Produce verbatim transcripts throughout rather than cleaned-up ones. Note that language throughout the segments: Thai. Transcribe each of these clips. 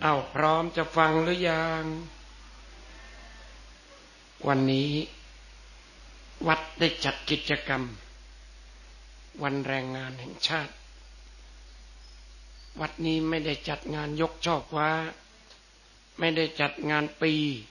เอาพร้อมจะฟังหรือยังวันนี้วัดได้จัดกิจกรรมวันแรงงานแห่งชาติวัดนี้ไม่ได้จัดงานยกช่อฟ้าไม่ได้จัดงานปี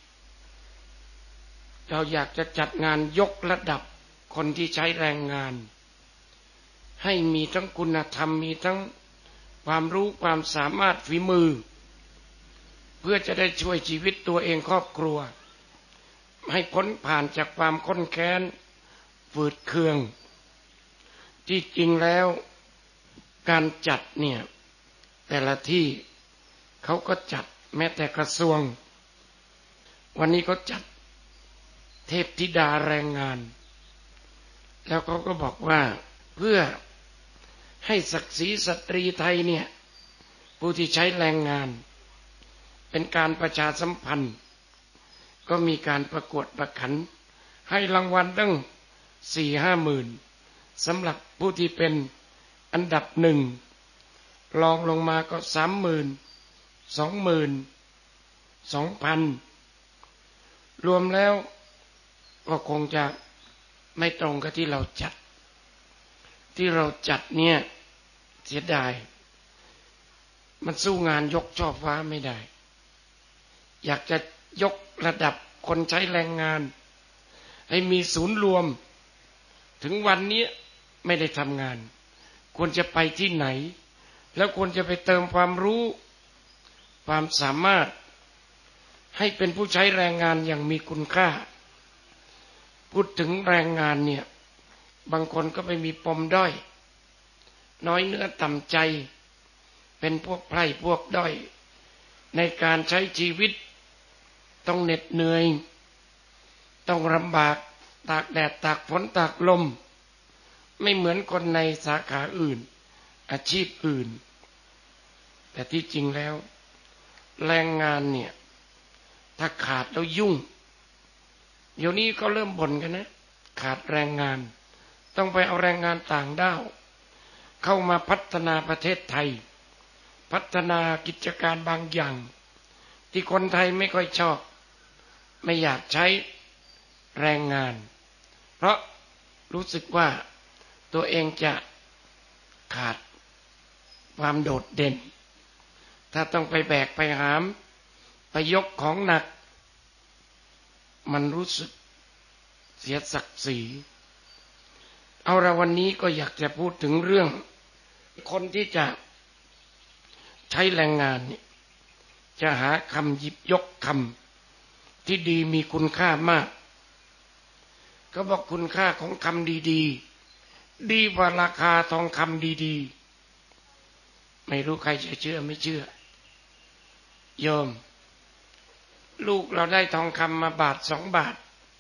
เราอยากจะจัดงานยกระดับคนที่ใช้แรงงานให้มีทั้งคุณธรรมมีทั้งความรู้ความสามารถฝีมือเพื่อจะได้ช่วยชีวิตตัวเองครอบครัวให้พ้นผ่านจากความข้นแค้นฝืดเคืองที่จริงแล้วการจัดเนี่ยแต่ละที่เขาก็จัดแม้แต่กระทรวงวันนี้เขาจัดเทพธิดาแรงงานแล้วเขาก็บอกว่าเพื่อให้ศักดิ์ศรีสตรีไทยเนี่ยผู้ที่ใช้แรงงานเป็นการประชาสัมพันธ์ก็มีการประกวดประขันให้รางวัลตั้งสี่ห้าหมื่นสำหรับผู้ที่เป็นอันดับหนึ่งรองลงมาก็สามหมื่นสองหมื่นสองพันรวมแล้วก็คงจะไม่ตรงกับที่เราจัดที่เราจัดเนี่ยเสียดายมันสู้งานยกช่อฟ้าไม่ได้อยากจะยกระดับคนใช้แรงงานให้มีศูนย์รวมถึงวันนี้ไม่ได้ทำงานควรจะไปที่ไหนแล้วควรจะไปเติมความรู้ความสามารถให้เป็นผู้ใช้แรงงานอย่างมีคุณค่าพูดถึงแรงงานเนี่ยบางคนก็ไปมีปมด้อยน้อยเนื้อต่ำใจเป็นพวกไพร่พวกด้อยในการใช้ชีวิตต้องเหน็ดเหนื่อยต้องลำบากตากแดดตากฝนตากลมไม่เหมือนคนในสาขาอื่นอาชีพอื่นแต่ที่จริงแล้วแรงงานเนี่ยถ้าขาดแล้วยุ่งเดี๋ยวนี้ก็เริ่มบ่นกันนะขาดแรงงานต้องไปเอาแรงงานต่างด้าวเข้ามาพัฒนาประเทศไทยพัฒนากิจการบางอย่างที่คนไทยไม่ค่อยชอบไม่อยากใช้แรงงานเพราะรู้สึกว่าตัวเองจะขาดความโดดเด่นถ้าต้องไปแบกไปหามไปยกของหนักมันรู้สึกเสียศักดิ์ศรีเอาละวันนี้ก็อยากจะพูดถึงเรื่องคนที่จะใช้แรงงานนี่จะหาคำหยิบยกคำที่ดีมีคุณค่ามากก็บอกคุณค่าของคำดีๆดีกว่าราคาทองคำดีๆไม่รู้ใครจะเชื่อไม่เชื่อโยมลูกเราได้ทองคำมาบาทสองบาท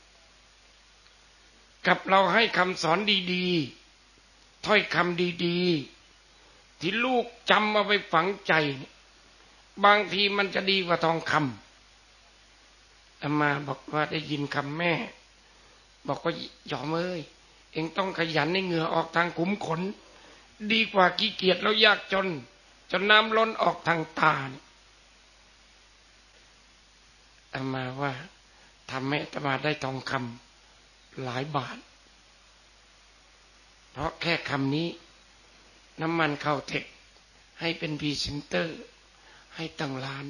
กับเราให้คำสอนดีๆถ้อยคำดีๆที่ลูกจำเอาไปฝังใจบางทีมันจะดีกว่าทองคำอามาบอกว่าได้ยินคำแม่บอกว่าหยอมเอ้ยเองต้องขยันให้เหงื่อออกทางขุมขนดีกว่าขี้เกียจแล้วยากจนจนน้ำล้นออกทางตาอามาว่าทำให้อามาได้ทองคำหลายบาทเพราะแค่คำนี้น้ำมันเข้าเทคให้เป็นพรีเซนเตอร์ให้ตั้งล้าน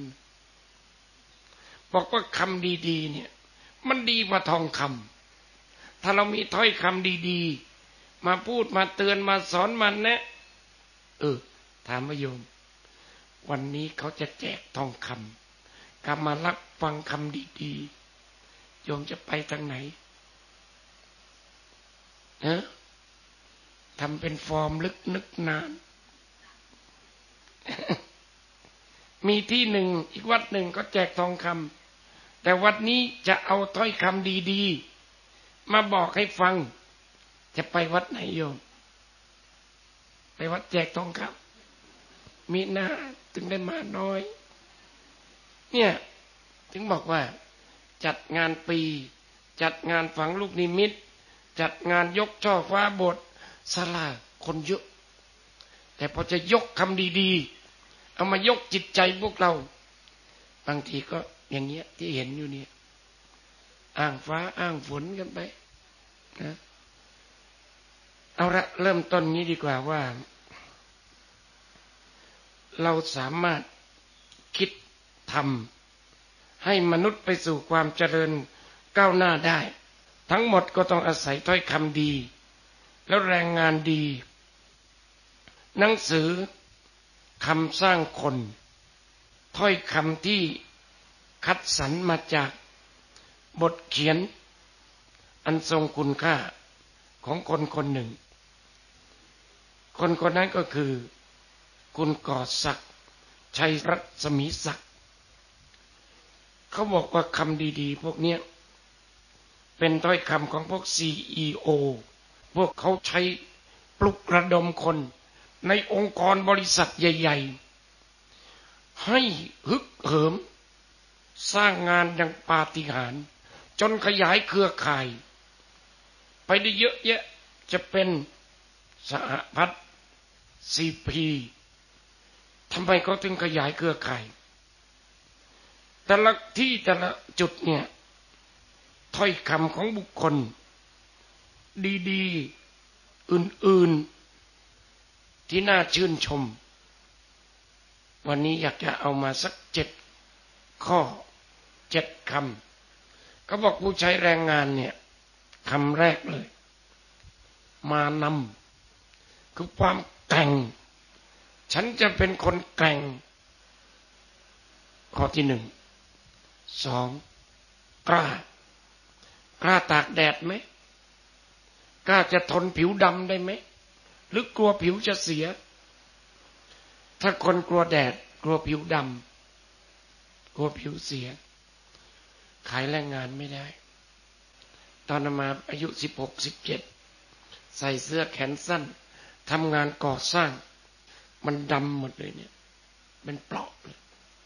บอกว่าคำดีๆเนี่ยมันดีกว่าทองคำถ้าเรามีถ้อยคำดีๆมาพูดมาเตือนมาสอนมันแนะเออถามโยมวันนี้เขาจะแจกทองคำกำมารับฟังคำดีๆโยมจะไปทางไหนเนะทำเป็นฟอร์มลึกนึกนานมีที่หนึ่งอีกวัดหนึ่งก็แจกทองคำแต่วัดนี้จะเอาถ้อยคำดีๆมาบอกให้ฟังจะไปวัดไหนโยมไปวัดแจกทองคำมีหน้าถึงได้มาน้อยเนี่ยถึงบอกว่าจัดงานปีจัดงานฝังลูกนิมิตจัดงานยกช่อฟ้าโบสถ์ศาลาคนเยอะแต่พอจะยกคำดีๆเอามายกจิตใจพวกเราบางทีก็อย่างเงี้ยที่เห็นอยู่เนี่ยอ้างฟ้าอ้างฝนกันไปนะเอาละเริ่มต้นนี้ดีกว่าว่าเราสามารถคิดทำให้มนุษย์ไปสู่ความเจริญก้าวหน้าได้ทั้งหมดก็ต้องอาศัยถ้อยคำดีแล้วแรงงานดีหนังสือคำสร้างคนถ้อยคำที่คัดสรรมาจากบทเขียนอันทรงคุณค่าของคนคนหนึ่งคนคนนั้นก็คือคุณก่อศักดิ์ชัยรัศมีศักดิ์เขาบอกว่าคำดีๆพวกนี้เป็นถ้อยคำของพวก ซี อี โอ พวกเขาใช้ปลุกระดมคนในองค์กรบริษัทใหญ่ๆให้ฮึกเหิมสร้างงานอย่างปาฏิหาริย์จนขยายเครือข่ายไปได้เยอะแยะจะเป็นสหพัฒน์ ซี พี ทำไมเขาถึงขยายเครือข่ายแต่ละที่แต่ละจุดเนี่ยถ้อยคำของบุคคลดีๆอื่นๆที่น่าชื่นชมวันนี้อยากจะเอามาสักเจ็ดข้อเจ็ดคำเขาบอกผู้ใช้แรงงานเนี่ยคำแรกเลยมานำคือความแกร่งฉันจะเป็นคนแกร่งข้อที่หนึ่งสองกล้ากล้าตากแดดไหมกล้าจะทนผิวดำได้ไหมหรือกลัวผิวจะเสียถ้าคนกลัวแดดกลัวผิวดำกลัวผิวเสียขายแรงงานไม่ได้ตอนมาอายุสิบหก สิบเจ็ดใส่เสื้อแขนสั้นทำงานก่อสร้างมันดำหมดเลยเนี่ยเป็นเปราะเลย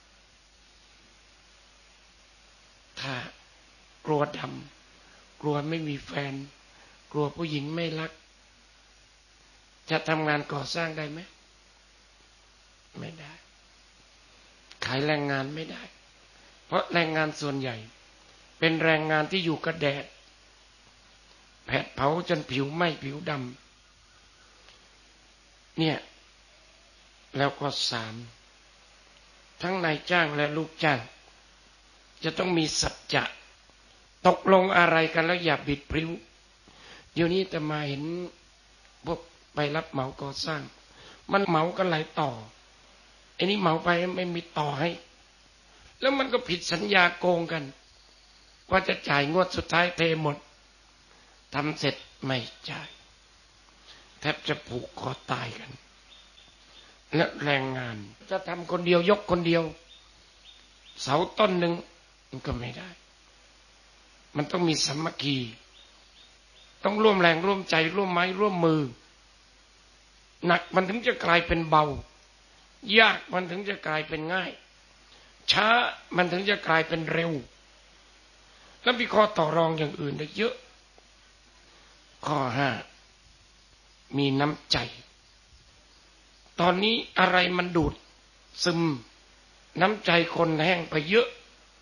ถ้ากลัวดำกลัวไม่มีแฟนกลัวผู้หญิงไม่รักจะทำงานก่อสร้างได้ไหมไม่ได้ขายแรงงานไม่ได้เพราะแรงงานส่วนใหญ่เป็นแรงงานที่อยู่กับแดดแผดเผาจนผิวไหม้ผิวดำเนี่ยแล้วก็สามทั้งนายจ้างและลูกจ้างจะต้องมีสัจจะตกลงอะไรกันแล้วอย่าบิดพริ้วเดี๋ยวนี้แต่มาเห็นพวกไปรับเหมาก่อสร้างมันเหมากันหลายต่อไอ้นี้เหมาไปไม่มีต่อให้แล้วมันก็ผิดสัญญาโกงกันว่าจะจ่ายงวดสุดท้ายเทหมดทำเสร็จไม่จ่ายแทบจะผูกคอตายกันและแรงงานจะทำคนเดียวยกคนเดียวเสาต้นหนึ่งมันก็ไม่ได้มันต้องมีสามัคคีต้องร่วมแรงร่วมใจร่วมไม้ร่วมมือหนักมันถึงจะกลายเป็นเบายากมันถึงจะกลายเป็นง่ายช้ามันถึงจะกลายเป็นเร็วแล้วมีข้อต่อรองอย่างอื่นได้เยอะข้อห้ามีน้ำใจตอนนี้อะไรมันดูดซึมน้ำใจคนแห้งไปเยอะ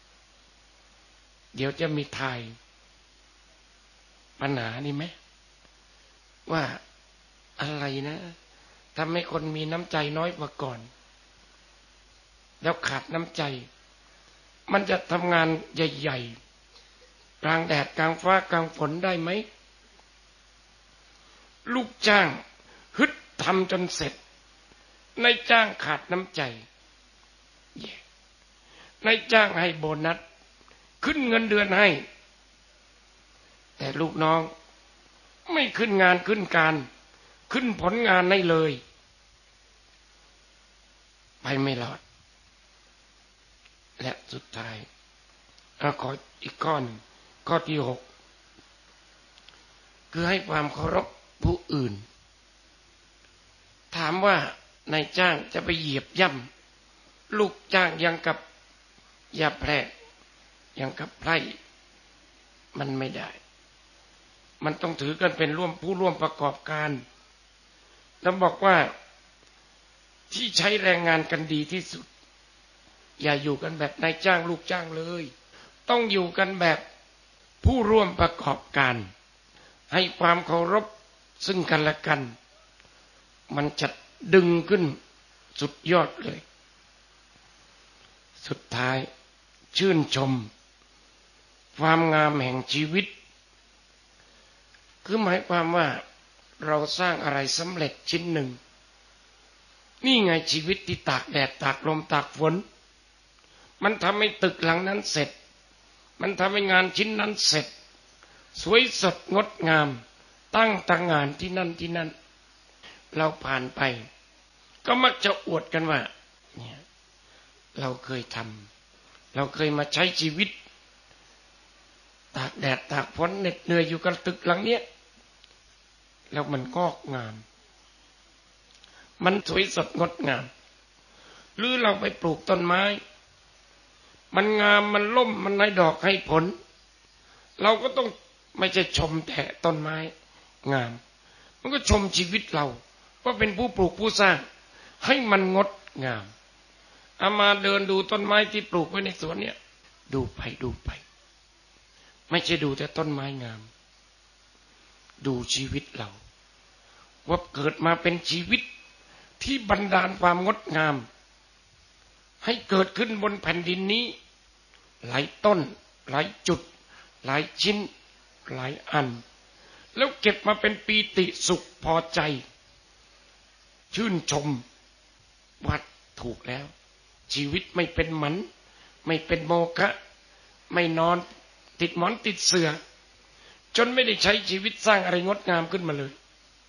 เดี๋ยวจะมีทายปัญหานี่ไหมว่าอะไรนะทำให้คนมีน้ำใจน้อยกว่าก่อนแล้วขาดน้ำใจมันจะทำงานใหญ่ๆกลางแดดกลางฟ้ากลางฝนได้ไหมลูกจ้างฮึดทำจนเสร็จนายจ้างขาดน้ำใจนายจ้างให้โบนัสขึ้นเงินเดือนให้แต่ลูกน้องไม่ขึ้นงานขึ้นการขึ้นผลงานให้เลยไปไม่รอดและสุดท้ายเอาขออีกข้อหนึ่งข้อที่หกคือให้ความเคารพผู้อื่นถามว่านายจ้างจะไปเหยียบย่ำลูกจ้างยังกับยาแพรกยังกับไพร่มันไม่ได้มันต้องถือกันเป็นร่วมผู้ร่วมประกอบการแล้วบอกว่าที่ใช้แรงงานกันดีที่สุดอย่าอยู่กันแบบนายจ้างลูกจ้างเลยต้องอยู่กันแบบผู้ร่วมประกอบการให้ความเคารพซึ่งกันและกันมันจะดึงขึ้นสุดยอดเลยสุดท้ายชื่นชมความงามแห่งชีวิตคือหมายความว่าเราสร้างอะไรสำเร็จชิ้นหนึ่งนี่ไงชีวิตที่ตากแดดตากลมตากฝนมันทำให้ตึกหลังนั้นเสร็จมันทำให้งานชิ้นนั้นเสร็จสวยสดงดงามตั้งตางานที่นั่นที่นั่นเราผ่านไปก็มักจะอวดกันว่าเนี่ยเราเคยทำเราเคยมาใช้ชีวิตตากแดดตากฝนเหน็ดเหนื่อยอยู่กับตึกหลังเนี้ยแล้วมันงอกงามมันสวยสดงดงามหรือเราไปปลูกต้นไม้มันงามมันล่มมันให้ดอกให้ผลเราก็ต้องไม่ใช่ชมแต่ต้นไม้งามมันก็ชมชีวิตเราว่าเป็นผู้ปลูกผู้สร้างให้มันงดงามเอามาเดินดูต้นไม้ที่ปลูกไว้ในสวนเนี่ยดูไปดูไปไม่ใช่ดูแต่ต้นไม้งามดูชีวิตเราว่าเกิดมาเป็นชีวิตที่บันดาลความงดงามให้เกิดขึ้นบนแผ่นดินนี้หลายต้นหลายจุดหลายชิ้นหลายอันแล้วเก็บมาเป็นปีติสุขพอใจชื่นชมว่าถูกแล้วชีวิตไม่เป็นหมันไม่เป็นโมฆะไม่นอนติดหมอนติดเสื่อจนไม่ได้ใช้ชีวิตสร้างอะไรงดงามขึ้นมาเลย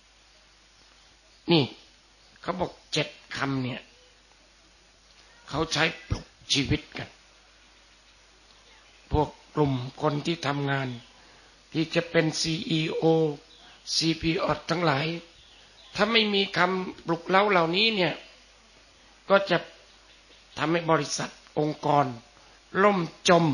นี่เขาบอกเจ็ดคำเนี่ยเขาใช้ปลุกชีวิตกันพวกกลุ่มคนที่ทำงานที่จะเป็น ซี อี โอ ซี พี โอ ทั้งหลายถ้าไม่มีคำปลุกเร้าเหล่านี้เนี่ยก็จะทำให้บริษัทองค์กรล่มจม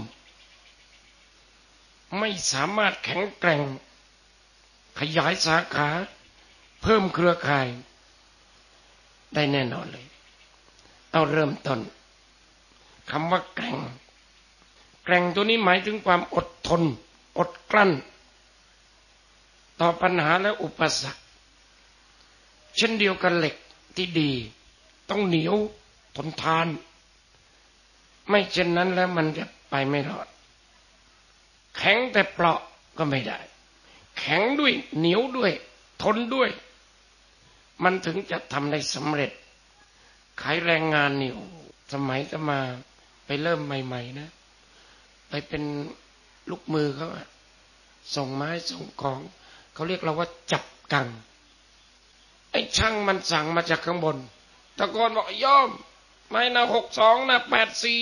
ไม่สามารถแข็งแกร่งขยายสาขาเพิ่มเครือข่ายได้แน่นอนเลยเอาเริ่มต้นคำว่าแกร่งแกร่งตัวนี้หมายถึงความอดทนอดกลั้นต่อปัญหาและอุปสรรคเช่นเดียวกันเหล็กที่ดีต้องเหนียวทนทานไม่เช่นนั้นแล้วมันจะไปไม่รอดแข็งแต่เปราะก็ไม่ได้แข็งด้วยเหนียวด้วยทนด้วยมันถึงจะทำได้สำเร็จขายแรงงานนี่สมัยจะมาไปเริ่มใหม่ๆนะไปเป็นลูกมือเขาส่งไม้ส่งของเขาเรียกเราว่าจับกังไอ้ช่างมันสั่งมาจากข้างบนตะโกนบอกย่อมไม้หน้าหกสองหน้าแปดสี่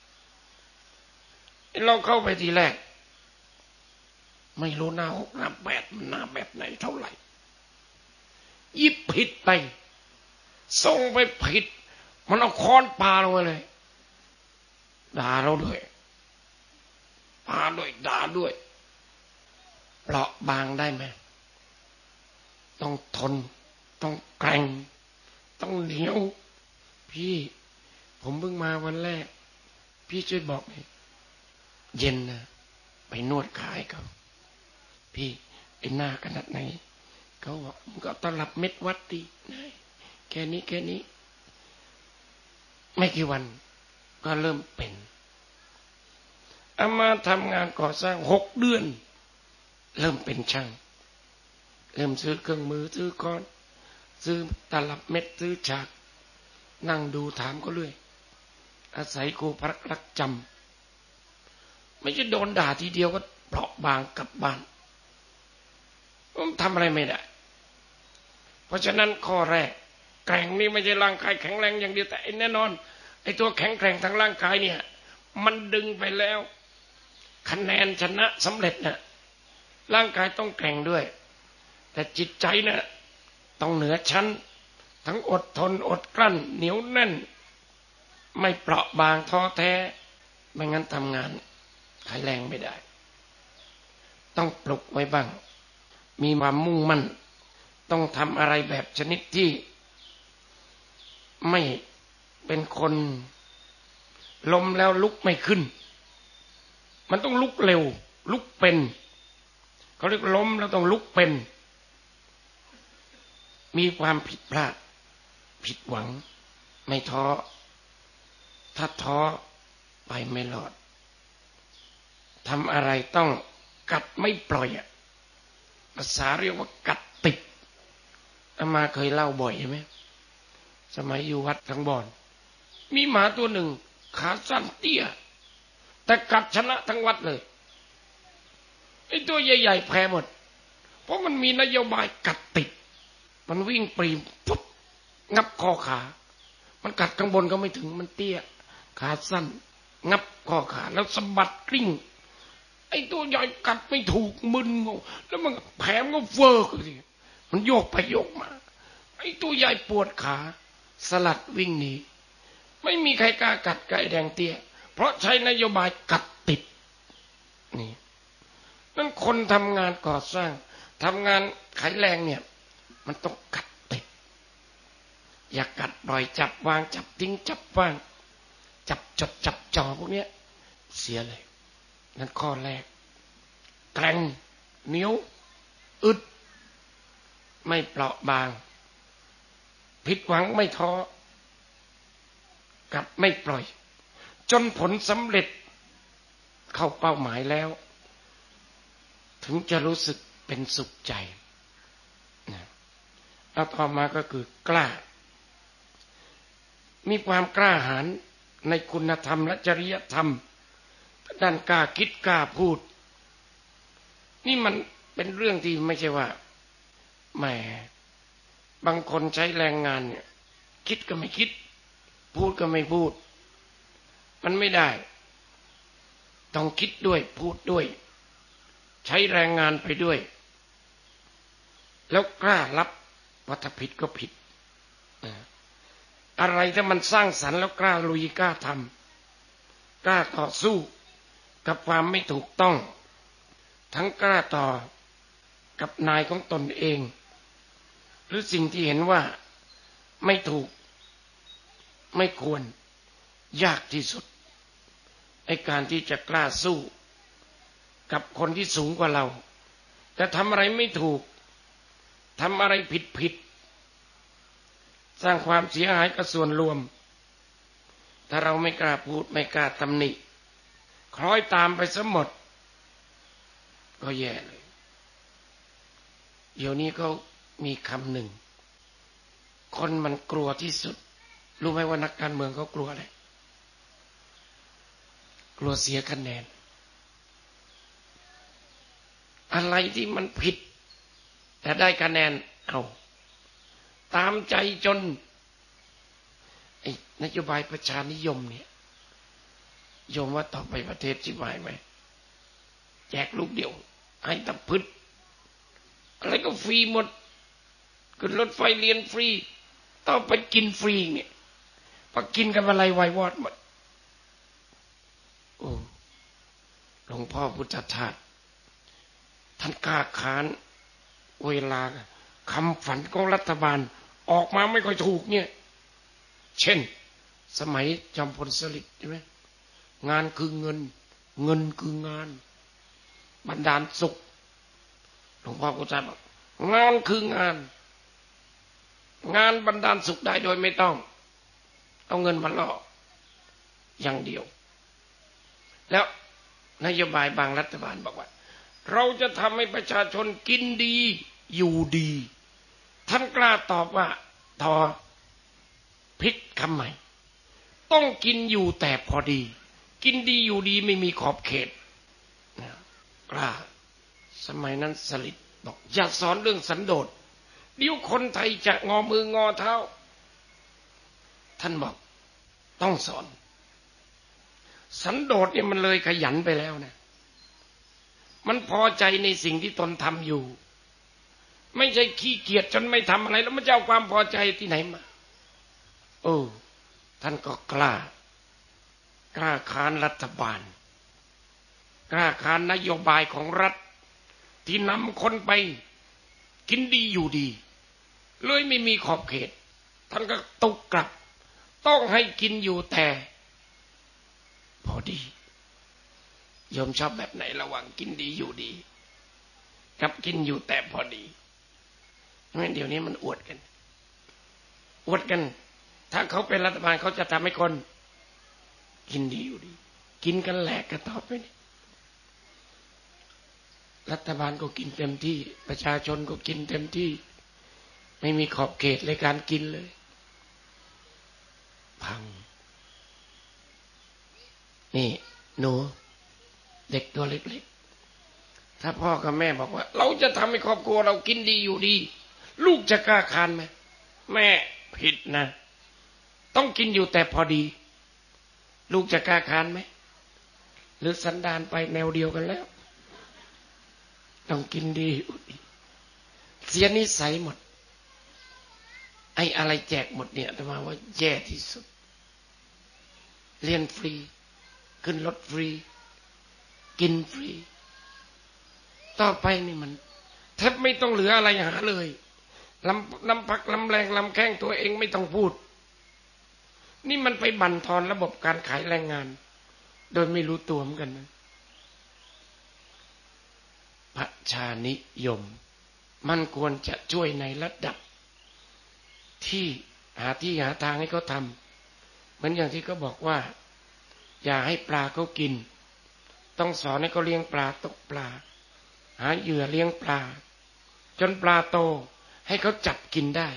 เราเข้าไปทีแรกไม่รู้หน้าหกหน้าแปดมันหน้าแบบไหนเท่าไหร่ยิบผิดไปส่งไปผิดมันเอาค้อนปาลงมาเลยด่าเราด้วยปาด้วยด่าด้วยเปราะบางได้ไหมต้องทนต้องแกร่งต้องเหนียวพี่ผมเพิ่งมาวันแรกพี่ช่วยบอกหน่อยเย็นนะไปนวดขายเขาพี่ไอ้หน้าขนาดไหนเขาบอกมึงก็ตลับเม็ดวัดดิแค่นี้แค่นี้ไม่กี่วันก็เริ่มเป็นเอามาทำงานก่อสร้างหกเดือนเริ่มเป็นช่างเริ่มซื้อเครื่องมือซื้อค้อนซื้อตลับเม็ดซื้อฉากนั่งดูถามก็เรื่อยอาศัยครูพระรักจำไม่ใช่โดนด่าทีเดียวก็เปราะบางกลับบ้านผมทำอะไรไม่ได้เพราะฉะนั้นข้อแรกแกร่งนี่ไม่ใช่ร่างกายแข็งแรงอย่างเดียวแต่แน่นอนไอ้ตัวแข็งแกร่งทางร่างกายเนี่ยมันดึงไปแล้วคะแนนชนะสำเร็จนะร่างกายต้องแกร่งด้วยแต่จิตใจนะต้องเหนือชั้นทั้งอดทนอดกลั้นเหนียวแน่นไม่เปราะบางท้อแท้ไม่งั้นทำงานขายแรงไม่ได้ต้องปลุกไว้บ้างมีความมุ่งมั่นต้องทำอะไรแบบชนิดที่ไม่เป็นคนล้มแล้วลุกไม่ขึ้นมันต้องลุกเร็วลุกเป็นเขาเรียกล้มแล้วต้องลุกเป็นมีความผิดพลาดผิดหวังไม่ท้อถ้าท้อไปไม่รอดทำอะไรต้องกัดไม่ปล่อยอ่ะภาษาเรียกว่ากัดติดอามาเคยเล่าบ่อยใช่ไหมสมัยอยู่วัดทั้งบ่อนมีหมาตัวหนึ่งขาสั้นเตี้ยแต่กัดชนะทั้งวัดเลยไอ้ตัวใหญ่ๆแพ้หมดเพราะมันมีนโยบายกัดติดมันวิ่งปรีปุ๊บงับคอขามันกัดข้างบนก็ไม่ถึงมันเตี้ยขาสั้นงับคอขาแล้วสะบัดกลิ้งไอ้ตัวใหญ่กัดไม่ถูกมึนงงแล้วมันแผลมันก็เฟิร์กสิมันโยกไปโยกมาไอ้ตัวใหญ่ปวดขาสลัดวิ่งหนีไม่มีใครกล้ากัดไก่แดงเตี้ยเพราะใช้นโยบายกัดติดนี่นั่นคนทำงานก่อสร้างทำงานขายแรงเนี่ยมันต้องกัดติดอย่ากัดปล่อยจับวางจับทิ้งจับวางจับจดจับจ่อพวกเนี้ยเสียเลยนั่นข้อแรกแกร่งเหนียวอึดไม่เปราะบางผิดหวังไม่ท้อกัดไม่ปล่อยจนผลสำเร็จเข้าเป้าหมายแล้วถึงจะรู้สึกเป็นสุขใจนะแล้วต่อมาก็คือกล้ามีความกล้าหาญในคุณธรรมและจริยธรรมด้านกล้าคิดกล้าพูดนี่มันเป็นเรื่องที่ไม่ใช่ว่าแหมบางคนใช้แรงงานเนี่ยคิดก็ไม่คิดพูดก็ไม่พูดมันไม่ได้ต้องคิดด้วยพูดด้วยใช้แรงงานไปด้วยแล้วกล้ารับว่าถ้าผิดก็ผิดอะไรถ้ามันสร้างสรรค์แล้วกล้าลุยกล้าทำกล้าต่อสู้กับความไม่ถูกต้องทั้งกล้าต่อกับนายของตนเองหรือสิ่งที่เห็นว่าไม่ถูกไม่ควรยากที่สุดไอ้การที่จะกล้าสู้กับคนที่สูงกว่าเราแต่ทำอะไรไม่ถูกทำอะไรผิดผิดสร้างความเสียหายกับส่วนรวมถ้าเราไม่กล้าพูดไม่กล้าตำหนิคล้อยตามไปซะหมดก็แย่เลยเดี๋ยวนี้ก็มีคำหนึ่งคนมันกลัวที่สุดรู้ไหมว่านักการเมืองเขากลัวอะไรกลัวเสียคะแนนอะไรที่มันผิดแต่ได้คะแนนเอาตามใจจนไอ้นโยบายประชานิยมเนี่ยโยมว่าต่อไปประเทศชิบหายไหมแจกลูกเดียวให้ตะพึดอะไรก็ฟรีหมดขึ้นรถไฟเรียนฟรีต่อไปกินฟรีเนี่ยพอกินกันอะไรไววอดหมดโอ้หลวงพ่อพุทธทาสท่านกล้าค้านเวลาคำฝันของรัฐบาลออกมาไม่ค่อยถูกเนี่ยเช่นสมัยจอมพลสฤษดิ์ใช่ไหมงานคือเงินเงินคืองานบันดาลสุขหลวงพ่อพุทธทาสบอกงานคืองานงานบันดาลสุขได้โดยไม่ต้องเอาเงินมาล่ออย่างเดียวแล้วนโยบายบางรัฐบาลบอกว่าเราจะทำให้ประชาชนกินดีอยู่ดีท่านกล้าตอบว่าทอพลิกคำใหม่ต้องกินอยู่แต่พอดีกินดีอยู่ดีไม่มีขอบเขตกล้าสมัยนั้นสฤษดิ์บอกอย่าสอนเรื่องสันโดษเดี๋ยวคนไทยจะงอมืองอเท้าท่านบอกต้องสอนสันโดษเนี่ยมันเลยขยันไปแล้วนะมันพอใจในสิ่งที่ตนทำอยู่ไม่ใช่ขี้เกียจจนไม่ทำอะไรแล้วมันจะเอาความพอใจที่ไหนมาโอ้ท่านก็กล้ากล้าค้านรัฐบาลกล้าค้านนโยบายของรัฐที่นำคนไปกินดีอยู่ดีเลยไม่มีขอบเขตท่านก็ตุกกลับต้องให้กินอยู่แต่ดีโยมชอบแบบไหนระหว่างกินดีอยู่ดีกับกินอยู่แต่พอดีเพราะฉะนั้นเดี๋ยวนี้มันอวดกันอวดกันถ้าเขาเป็นรัฐบาลเขาจะทำให้คนกินดีอยู่ดีกินกันแหลกกันต่อไปนี่รัฐบาลก็กินเต็มที่ประชาชนก็กินเต็มที่ไม่มีขอบเขตในการกินเลยพังนี่หนูเด็กตัวเล็กๆถ้าพ่อกับแม่บอกว่าเราจะทำให้ครอบครัวเรากินดีอยู่ดีลูกจะกล้าคานไหมแม่ผิดนะต้องกินอยู่แต่พอดีลูกจะกล้าคานไหมหรือสันดานไปแนวเดียวกันแล้วต้องกินดีอยู่ดีเสียนิสัยหมดไอ้อะไรแจกหมดเนี่ยแต่ว่าแย่ที่สุดเรียนฟรีขึ้นรถฟรีกินฟรีต่อไปนี่มันแทบไม่ต้องเหลืออะไรหาเลยลำลำพักลำแรงลำแข้งตัวเองไม่ต้องพูดนี่มันไปบั่นทอนระบบการขายแรงงานโดยไม่รู้ตัวเหมือนกันนะประชานิยมมันควรจะช่วยในระดับที่หาที่หาทางให้เขาทำเหมือนอย่างที่เขาบอกว่าอย่าให้ปลาเขากินต้องสอนให้เขาเลี้ยงปลาตกปลาหาเหยื่อเลี้ยงปลาจนปลาโตให้เขาจับกินได้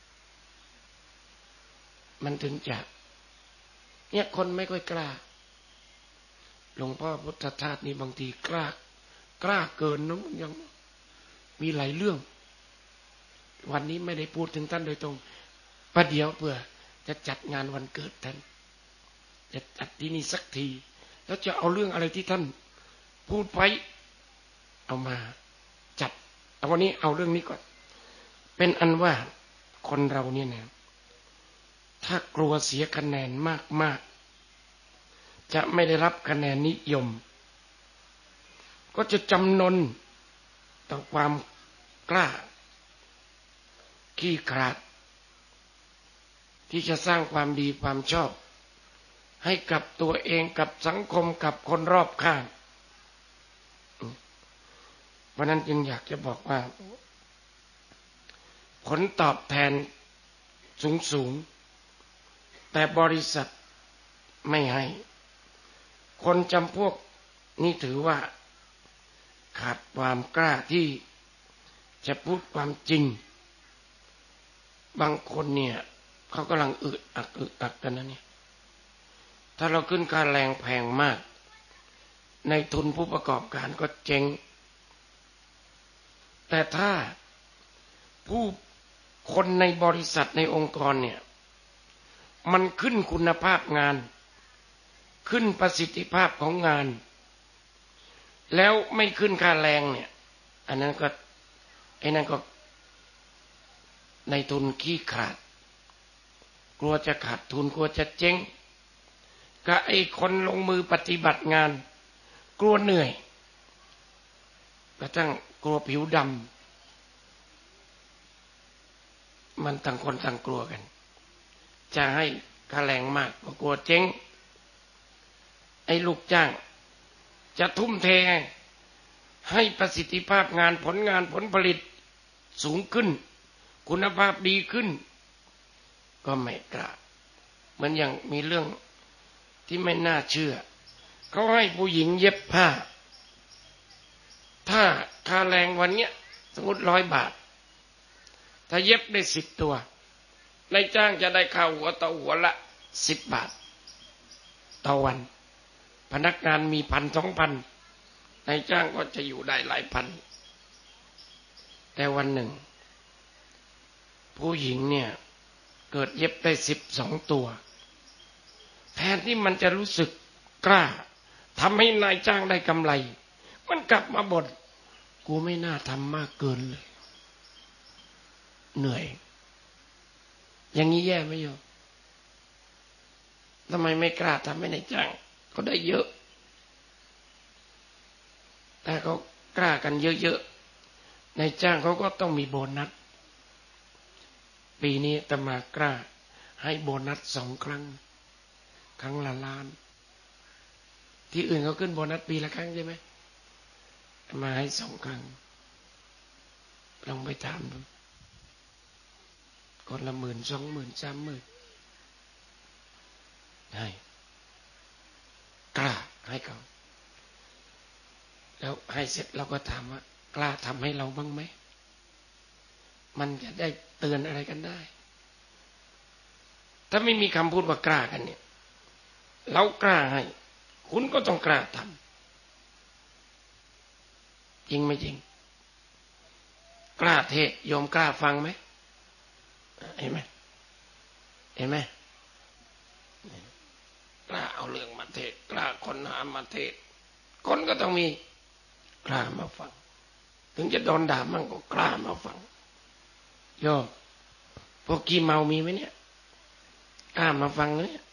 มันถึงจะเนี่ยคนไม่ค่อยกล้าหลวงพ่อพุทธทาสนี่บางทีกล้ากล้าเกินนะมันยังมีหลายเรื่องวันนี้ไม่ได้พูดถึงท่านโดยตรงประเดี๋ยวเพื่อจะจัดงานวันเกิดท่านจะจัดที่นี่สักทีแล้วจะเอาเรื่องอะไรที่ท่านพูดไปเอามาจัดเอาวันนี้เอาเรื่องนี้ก่อนเป็นอันว่าคนเราเนี่ยนะถ้ากลัวเสียคะแนนมากๆจะไม่ได้รับคะแนนนิยมก็จะจำนนต่อความกล้าขี้ขลาดที่จะสร้างความดีความชอบให้กับตัวเองกับสังคมกับคนรอบข้างเพราะนั้นจึงอยากจะบอกว่าผลตอบแทนสูงสูงแต่บริษัทไม่ให้คนจำพวกนี้ถือว่าขาดความกล้าที่จะพูดความจริงบางคนเนี่ยเขากำลังอึดอักอึดอักกันนะเนี่ยถ้าเราขึ้นค่าแรงแพงมากในทุนผู้ประกอบการก็เจ๊งแต่ถ้าผู้คนในบริษัทในองค์กรเนี่ยมันขึ้นคุณภาพงานขึ้นประสิทธิภาพของงานแล้วไม่ขึ้นค่าแรงเนี่ยอันนั้นก็ไอ้นั่นก็ในทุนขี้ขาดกลัวจะขาดทุนกลัวจะเจ๊งก็ไอ้คนลงมือปฏิบัติงานกลัวเหนื่อยกระทั่งกลัวผิวดำมันต่างคนต่างกลัวกันจะให้ค่าแรงมากก็กลัวเจ๊งไอ้ลูกจ้างจะทุ่มเทให้ประสิทธิภาพงานผลงานผลผลิตสูงขึ้นคุณภาพดีขึ้นก็ไม่กล้าเหมือนอย่างมีเรื่องที่ไม่น่าเชื่อเขาให้ผู้หญิงเย็บผ้าถ้าค่าแรงวันเนี้ยสมมติร้อยบาทถ้าเย็บได้สิบตัวนายจ้างจะได้ค่าหัวต่อหัวละสิบบาทต่อวันพนักงานมีพันสองพันนายจ้างก็จะอยู่ได้หลายพันแต่วันหนึ่งผู้หญิงเนี่ยเกิดเย็บได้สิบสองตัวแทนที่มันจะรู้สึกกล้าทำให้นายจ้างได้กำไรมันกลับมาบ่นกูไม่น่าทำมากเกินเลยเหนื่อยอย่างนี้แย่ไหมโยมทำไมไม่กล้าทำให้นายจ้างเขาได้เยอะแต่เขากล้ากันเยอะๆนายจ้างเขาก็ต้องมีโบนัสปีนี้อาตมากล้าให้โบนัสสองครั้งครั้งละล้านที่อื่นเขาขึ้นโบนัสปีละครั้งใช่ไหมมาให้สองครั้งลองไปถามดูคนละหมื่นสองหมื่นสามหมื่นให้กล้าให้เขาแล้วให้เสร็จเราก็ถามว่ากล้าทำให้เราบ้างไหมมันจะได้เตือนอะไรกันได้ถ้าไม่มีคำพูดว่ากล้ากันเนี่ยเรากล้าให้คุณก็ต้องกล้าทำจริงไม่จริงกล้าเทศโยมกล้าฟังไหมเห็นไหมเห็นไหมกล้าเอาเรื่องมาเทศกล้าคนหามาเทศคนก็ต้องมีกล้ามาฟังถึงจะโดนด่ามั่งก็กล้ามาฟังโยมพวกขี้เมามีไหมเนี่ยกล้ามาฟังเนี่ย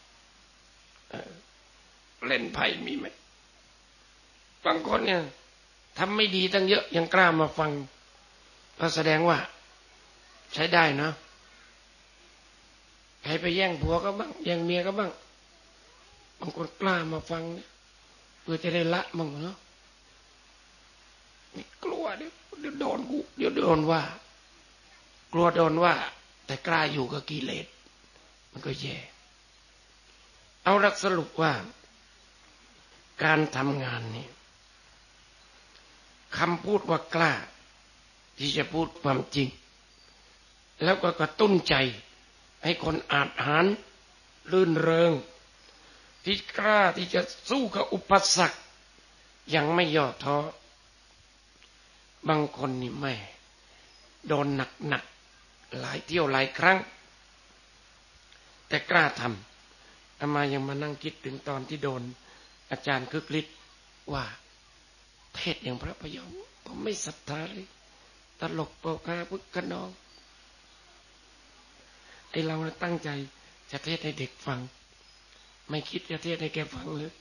เล่นไพ่มีไหมบางคนเนี่ยทำไม่ดีตั้งเยอะยังกล้ามาฟังก็แสดงว่าใช้ได้นะใครไปแย่งผัวก็บ้างแย่งเมียก็บ้างบางคนกล้ามาฟังเนี่ยเพื่อจะได้ละมั่งเนาะกลัวเดี๋ยวเดี๋ยวโดนกูเดี๋ยวโดนว่ากลัวโดนว่าแต่กล้าอยู่กับกิเลสมันก็แย่เอาลักสรุปว่าการทำงานนี่คำพูดว่ากล้าที่จะพูดความจริงแล้วก็กระตุ้นใจให้คนอาจหาญลื่นเริงที่กล้าที่จะสู้กับอุปสรรคยังไม่ย่อท้อบางคนนี่แม่โดนหนักๆหลายเที่ยวหลายครั้งแต่กล้าทำอามายังมานั่งคิดถึงตอนที่โดนอาจารย์คึกฤทธิ์ว่าเทศอย่างพระพยอมผมไม่ศรัทธาเลยตลกโปกฮาพึกขนองไอเราตั้งใจจะเทศให้เด็กฟังไม่คิดจะเทศให้แกฟังเลย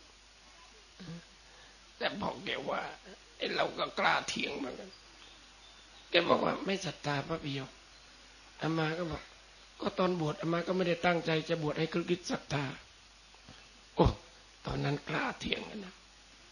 แต่บอกแกว่าไอเราก็กล้าเถียงเหมือนกันแกบอกว่าไม่ศรัทธาพระพยอมอามาก็บอกก็ตอนบวชอามาก็ไม่ได้ตั้งใจจะบวชให้คึกฤทธิ์ศรัทธาโอ้ตอนนั้นกล้าเถียงกันนะ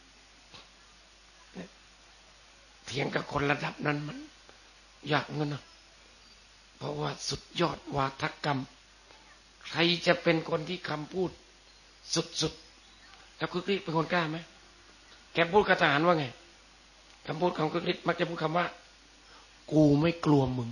เถียงกับคนระดับนั้นมันยากเงินนะเพราะว่าสุดยอดวาทกรรมใครจะเป็นคนที่คำพูดสุดๆแล้วคึกฤทธิ์เป็นคนกล้าไหมแกพูดกับทหารว่าไงคำพูดของคึกฤทธิ์มักจะพูดคำว่ากูไม่กลัวมึง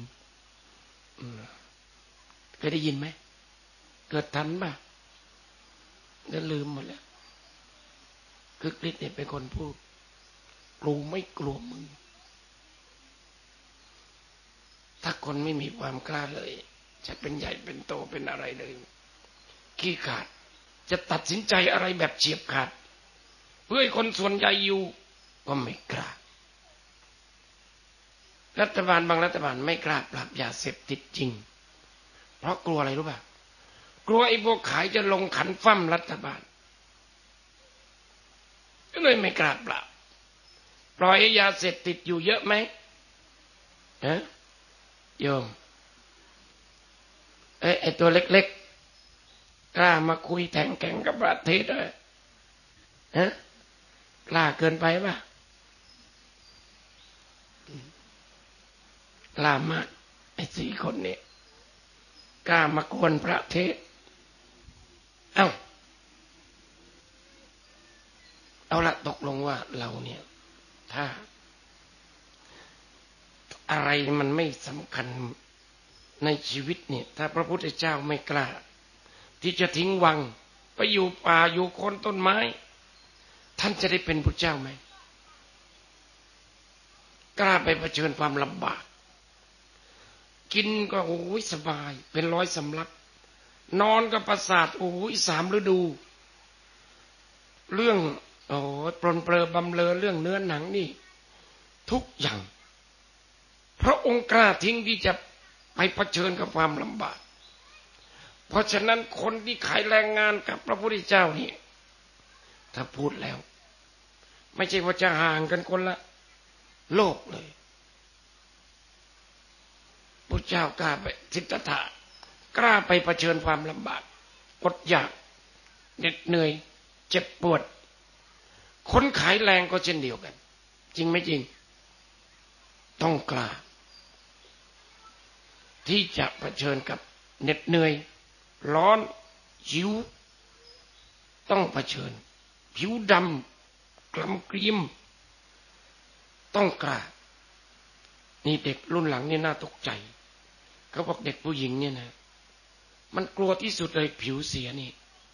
เคยได้ยินไหมเกิดทันป่ะเดี๋ยวลืมหมดแล้วคึกฤทธิ์เนี่ยเป็นคนพูดกูไม่กลัวมึงถ้าคนไม่มีความกล้าเลยจะเป็นใหญ่เป็นโตเป็นอะไรเลยขี้ขาดจะตัดสินใจอะไรแบบเฉียบขาดเพื่อให้คนส่วนใหญ่อยู่ก็ไม่กล้ารัฐบาลบางรัฐบาลไม่กล้าปราบยาเสพติดจริงเพราะกลัวอะไรรู้ป่ะกลัวไอ้พวกขายจะลงขันฟั่มรัฐบาลก็เลยไม่กล้าปราบปล่อยให้ยาเสพติดอยู่เยอะไหมฮะโยมเอ้ไอ้ตัวเล็กๆกล้ามาคุยแข่งแข่งกับประเทศด้วยฮะกล้าเกินไปป่ะกล้ามากไอ้สี่คนนี้กล้ามากวนพระเทศเอ้าเอาละตกลงว่าเราเนี่ยถ้าอะไรมันไม่สำคัญในชีวิตเนี่ยถ้าพระพุทธเจ้าไม่กล้าที่จะทิ้งวังไปอยู่ป่าอยู่โคนต้นไม้ท่านจะได้เป็นพระเจ้าไหมกล้าไปเผชิญความลำบากกินก็โอ้ยสบายเป็นร้อยสำลักนอนก็ประสาทโอ้ยสามฤดูเรื่องโอ้ปรนเปรอบำเรอเรื่องเนื้อหนังนี่ทุกอย่างพระองค์กล้าทิ้งที่จะไปเผชิญกับความลำบากเพราะฉะนั้นคนที่ขายแรงงานกับพระพุทธเจ้านี่ถ้าพูดแล้วไม่ใช่ว่าจะห่างกันคนละโลกเลยพระเจ้ากล้าไปสิทธัตถะกล้าไปเผชิญความลำบากอดอยากเหน็ดเหนื่อยเจ็บปวดคนขายแรงก็เช่นเดียวกันจริงไหมจริงต้องกล้าที่จะเผชิญกับเหน็ดเหนื่อยร้อนหิวต้องเผชิญผิวดำกล้ำกรีมต้องกล้านี่เด็กรุ่นหลังนี่น่าตกใจเขาบอกเด็กผู้หญิงเนี่ยนะมันกลัวที่สุดเลยผิวเสียนี่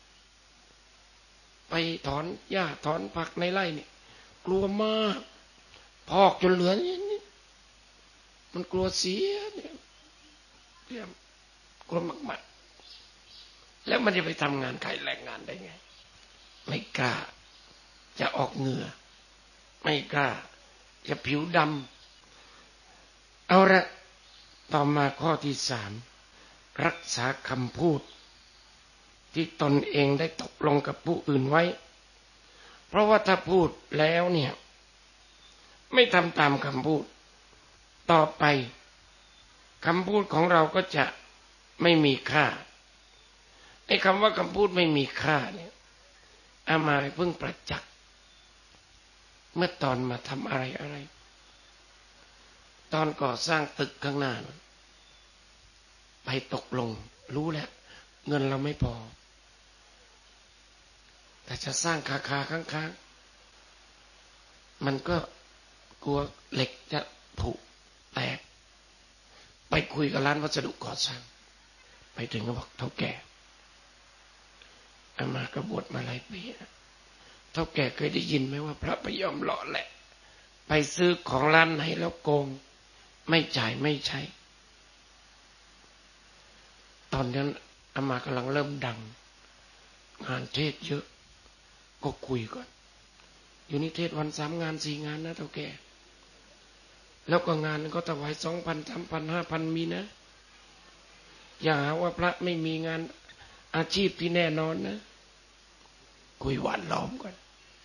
ไปถอนหญ้าถอนผักในไร่นี่กลัวมากพอกจนเหลือนี่มันกลัวเสียเนี่ยเรียมกลัวมากๆแล้วมันจะไปทำงานขายแรงงานได้ไงไม่กล้าจะออกเหงื่อไม่กล้าจะผิวดำเอาละต่อมาข้อที่สามรักษาคำพูดที่ตนเองได้ตกลงกับผู้อื่นไว้เพราะว่าถ้าพูดแล้วเนี่ยไม่ทำตามคำพูดต่อไปคำพูดของเราก็จะไม่มีค่าไอ้คำว่าคำพูดไม่มีค่าเนี่ยอามาเพิ่งประจักษ์เมื่อตอนมาทำอะไรอะไรตอนก่อสร้างตึกข้างหน้าไปตกลงรู้แล้วเงินเราไม่พอแต่จะสร้างคาคาค้างๆมันก็กลัวเหล็กจะผุแตกไปคุยกับร้านวัสดุก่อสร้างไปถึงก็บอกเท่าแก่อามาก็บวชมาหลายปีเท่าแก่เคยได้ยินไหมว่าพระพยอมหล่อแหละไปซื้อของร้านไหนแล้วโกงไม่จ่ายไม่ใช้ตอนนั้นอาม่ากำลังเริ่มดังงานเทศเยอะก็คุยก่อนอยู่นี่เทศวันสามงานสี่งานนะเท่าแก่แล้วก็งานก็ถวายสองพันสามพันห้าพันมีนะอย่าหาว่าพระไม่มีงานอาชีพที่แน่นอนนะคุยหวานล้อมก่อน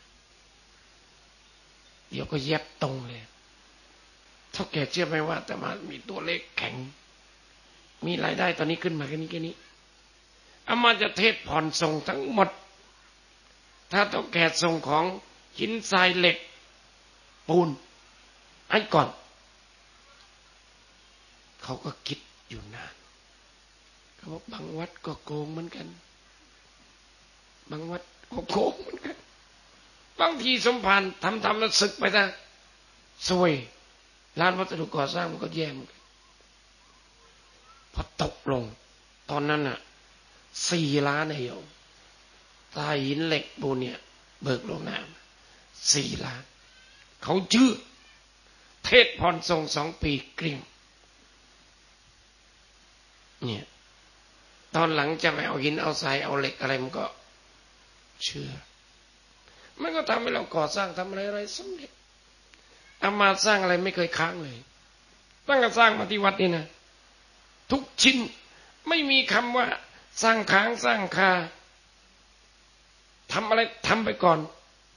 เดี๋ยวก็แยบตรงเลยเท่าแก่เชื่อไหมว่าแต่มามีตัวเลขแข็งมีรายได้ตอนนี้ขึ้นมาแค่นี้แค่นี้อามาจะเทศผ่อนส่งทั้งหมดถ้าเท่าแก่ส่งของหินทรายเหล็กปูนให้ก่อนเขาก็คิดอยู่นานเขาบอกบางวัดก็โกงเหมือนกันบางวัดก็โกงเหมือนกันบางทีสมภารทำทำแล้วศึกไปซะซวยร้านวัสดุก่อสร้างมันก็แย่เหมือนกันพอตกลงตอนนั้นน่ะสี่ล้านเดียวตาหินเหล็กปูนเนี่ยเบิกลงน้ำสี่ล้านเขาชื่อเทศผ่อนส่งสองปีเกลี้ยงเนี่ยตอนหลังจะไปเอาหินเอาทรายเอาเหล็กอะไรมันก็เชื่อมันก็ทำให้เราก่อสร้างทำอะไรอะไรสำเร็จอามาสร้างอะไรไม่เคยค้างเลยตั้งแต่สร้างมาที่วัดนี่นะทุกชิ้นไม่มีคำว่าสร้างค้างสร้างคาทำอะไรทำไปก่อน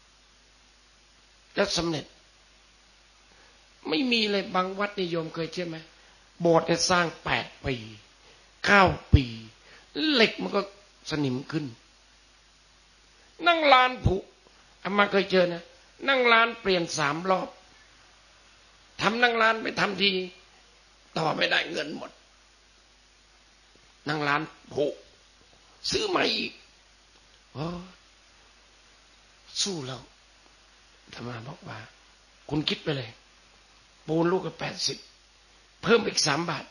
แล้วสำเร็จไม่มีเลยบางวัดนิยมเคยเชื่อไหมโบสถ์เนี่ยสร้างแปดปีเก้าปีเหล็กมันก็สนิมขึ้นนั่งลานผุอามาเคยเจอนะนั่งลานเปลี่ยนสามรอบทำนั่งลานไปทำทีต่อไม่ได้เงินหมดนั่งลานผุซื้อใหม่อีกโอ้สู้แล้วอามาบอกว่าคุณคิดไปเลยปูนลูกก็แปดสิบเพิ่มอีกสามบาท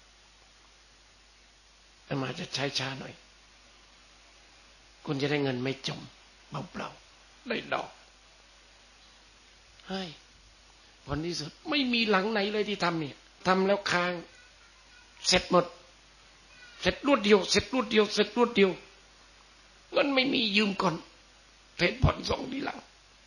อามาจะใช้ช้าหน่อยคุณจะได้เงินไม่จมเปล่าๆได้ดอกให้ผลที่สุดไม่มีหลังไหนเลยที่ทำเนี่ยทำแล้วค้างเสร็จหมดเสร็จรวดเดียวเสร็จรวดเดียวเสร็จรวดเดียวเงินไม่มียืมก่อนเทศผ่อนส่งทีหลัง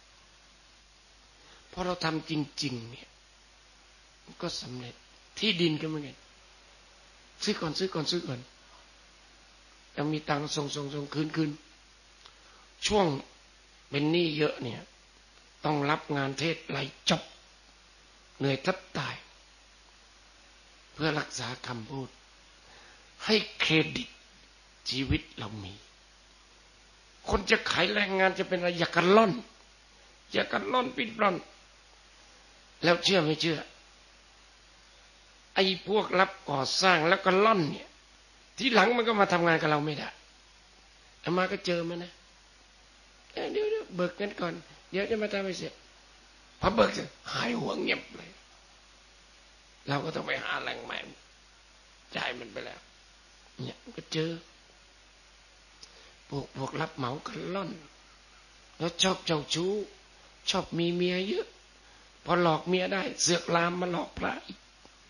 พอเราทำจริงๆเนี่ยก็สำเร็จที่ดินก็เหมือนกันซื้อก่อนซื้อก่อนซื้อก่อนยังมีตังค์ส่งส่งส่งคืนคืนช่วงเป็นหนี้เยอะเนี่ยต้องรับงานเทศหลายจบเหนื่อยแทบตายเพื่อรักษาคำพูดให้เครดิตชีวิตเรามีคนจะขายแรงงานจะเป็นอะไรอย่ากันล่อนจะกันล่อนปิ้นปล้อนแล้วเชื่อไม่เชื่อไอ้พวกรับก่อสร้างแล้วก็ล่อนเนี่ยที่หลังมันก็มาทำงานกับเราไม่ได้อามาก็เจอมันนะเดี๋ยวเดี๋ยวเบิกกันก่อนเดี๋ยวจะมาทำให้เสร็จพอเบิกเสร็จหายหัวเงียบเลยเราก็ต้องไปหาแหล่งใหม่จ่ายมันไปแล้วเนี่ยก็เจอพวกพวกรับเหมากันล่อนแล้วชอบเจ้าชู้ชอบมีเมียเยอะพอหลอกเมียได้เสือกลามมาหลอกพระอีก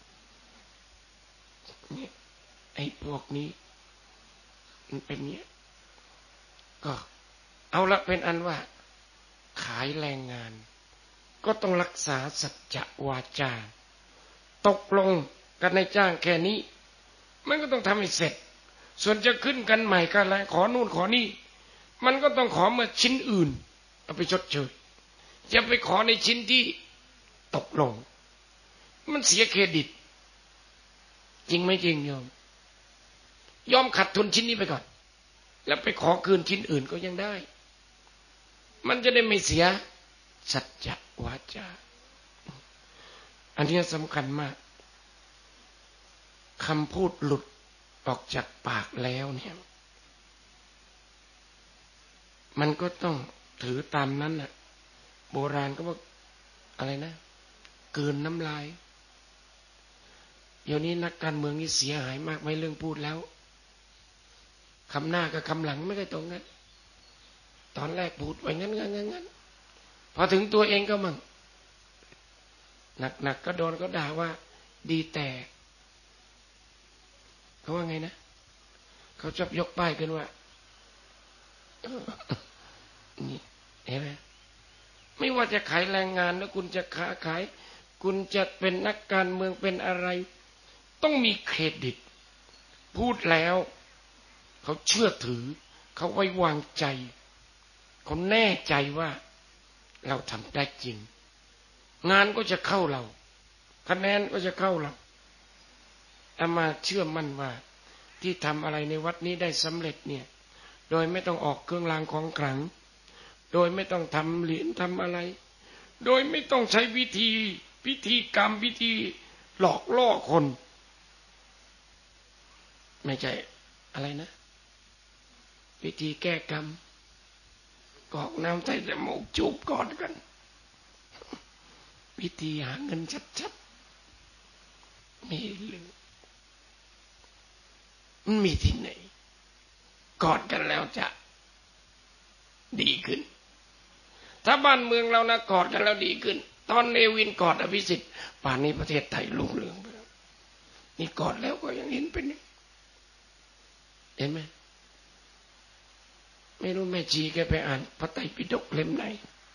เนี่ยไอ้พวกนี้มันเป็นเนี้ยก็เอาละเป็นอันว่าขายแรงงานก็ต้องรักษาสัจจะวาจาตกลงกันในจ้างแค่นี้มันก็ต้องทำให้เสร็จส่วนจะขึ้นกันใหม่กันอะไรขอนู่นขอนี่มันก็ต้องขอมาชิ้นอื่นเอาไปชดเชยจะไปขอในชิ้นที่ตกลงมันเสียเครดิตจริงไหมจริงโยมยอมขัดทุนชิ้นนี้ไปก่อนแล้วไปขอคืนชิ้นอื่นก็ยังได้มันจะได้ไม่เสียสัจจะวาจาอันนี้สำคัญมากคำพูดหลุดออกจากปากแล้วเนี่ยมันก็ต้องถือตามนั้นน่ะโบราณก็ว่าอะไรนะกลืนน้ำลายเดี๋ยวนี้นักการเมืองนี่เสียหายมากไม่เรื่องพูดแล้วคำหน้ากับคำหลังไม่เคยตรงกันตอนแรกพูดไว้งั้นงั้นงั้นพอถึงตัวเองก็มั่งหนักๆก็โดนก็ด่าว่าดีแต่เขาว่าไงนะเขาชอบยกป้ายกันว่านี่เห็นไหมไม่ว่าจะขายแรงงานแล้วคุณจะค้าขายคุณจะเป็นนักการเมืองเป็นอะไรต้องมีเครดิตพูดแล้วเขาเชื่อถือเขาไว้วางใจเขาแน่ใจว่าเราทำได้จริงงานก็จะเข้าเราคะแนนก็จะเข้าเราอามาเชื่อมั่นว่าที่ทำอะไรในวัดนี้ได้สำเร็จเนี่ยโดยไม่ต้องออกเครื่องรางของขลังโดยไม่ต้องทำเหรียญทำอะไรโดยไม่ต้องใช้วิธีพิธีกรรมพิธีหลอกล่อคนไม่ใช่อะไรนะวิธีแก้กรรมกอกน้ำใส่จมูกจูบกอดกันวิธีหาเงินชัดๆไม่เลยมันมีที่ไหนกอดกันแล้วจะดีขึ้นถ้าบ้านเมืองเรานะกอดกันแล้วดีขึ้นตอนเนวินกอดอภิสิทธิ์ป่านนี้ประเทศไทยรุ่งเรืองไปแล้วนี่กอดแล้วก็ยังเห็นเป็นเห็นไหมไม่รู้แม่ชีแกไปอ่านพระไตรปิฎกเล่มไหน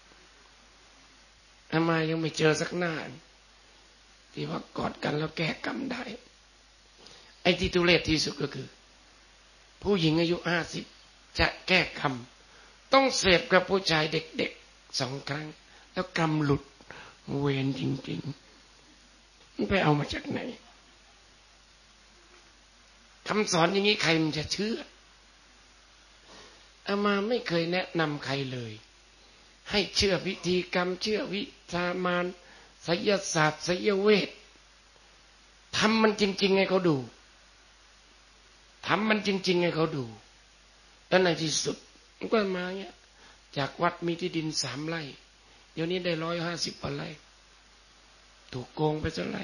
อามายังไม่เจอสักหน้าที่ว่ากอดกันแล้วแก้กรรมได้ไอ้ที่ทุเรศที่สุดก็คือผู้หญิงอายุห้าสิบจะแก้กรรมต้องเสพกับผู้ชายเด็กๆสองครั้งแล้วกรรมหลุดเวรจริงๆมันไปเอามาจากไหนคำสอนอย่างนี้ใครมันจะเชื่ออามาไม่เคยแนะนำใครเลยให้เชื่อพิธีกรรมเชื่อวิชามารไสยศาสตร์ไสยเวททำมันจริงๆให้เขาดูทำมันจริงๆให้เขาดูแล้วในที่สุดมันก็มาเนี่ยจากวัดมีที่ดินสามไร่เดี๋ยวนี้ได้ร้อยห้าสิบกว่าไร่ถูกโกงไปเท่าไหร่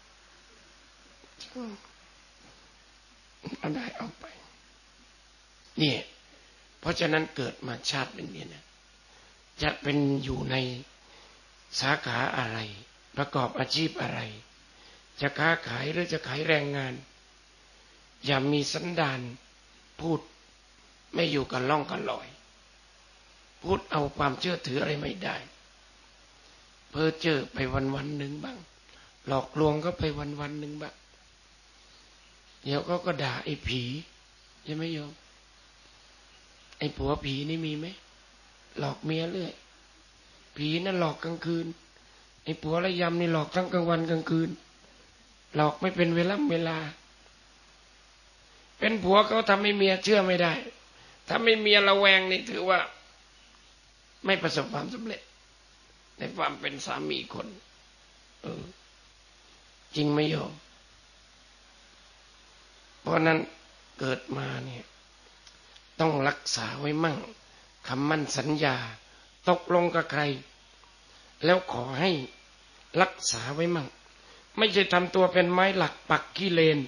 เอาได้เอาไปนี่เพราะฉะนั้นเกิดมาชาตินี้นะจะเป็นอยู่ในสาขาอะไรประกอบอาชีพอะไรจะค้าขายหรือจะขายแรงงานอย่ามีสันดานพูดไม่อยู่กับล่องกับลอยพูดเอาความเชื่อถืออะไรไม่ได้เพ้อเจ้อไปวันวันหนึ่งบ้างหลอกลวงก็ไปวันวันหนึ่งบ้างเดี๋ยวก็ก็ด่าไอ้ผีใช่ไหมโยมไอ้ผัวผีนี่มีไหมหลอกเมียเรื่อยผีนั่นหลอกกลางคืนไอ้ผัวระยำนี่หลอกทั้งกลางวันกลางคืนหลอกไม่เป็นเวลาเวลาเป็นผัวเขาทำให้เมียเชื่อไม่ได้ถ้าไม่เมียระแวงนี่ถือว่าไม่ประสบความสำเร็จในความเป็นสามีคนเออจริงไหมโยมเพราะนั้นเกิดมาเนี่ยต้องรักษาไว้มั่งคำมั่นสัญญาตกลงกับใครแล้วขอให้รักษาไว้มั่งไม่ใช่ทำตัวเป็นไม้หลักปักขี้เลน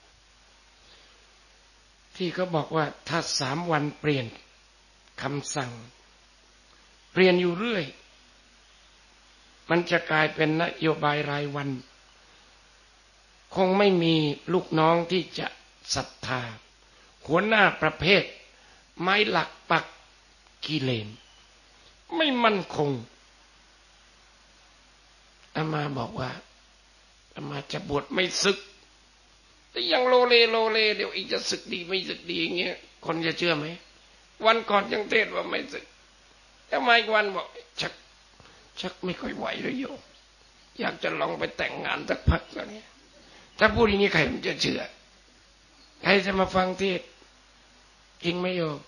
ที่เขาบอกว่าถ้าสามวันเปลี่ยนคำสั่งเปลี่ยนอยู่เรื่อยมันจะกลายเป็นนโยบายรายวันคงไม่มีลูกน้องที่จะศรัทธาหัวหน้าประเภทไม้หลักปักขี้เลนไม่มั่นคงอามาบอกว่าอามาจะบวชไม่ศึกแต่ยังโลเลโลเลเดี๋ยวอีกจะศึกดีไม่ศึกดีอย่างเงี้ยคนจะเชื่อไหมวันก่อนยังเทศว่าไม่ศึกแล้วมาอีกวันบอกชักชักไม่ค่อยไหวเลยโยมอยากจะลองไปแต่งงานสักพักแล้วเนี่ยถ้าพูดอย่างนี้ใครมันจะเชื่อใครจะมาฟังเทศจริงไหมโยม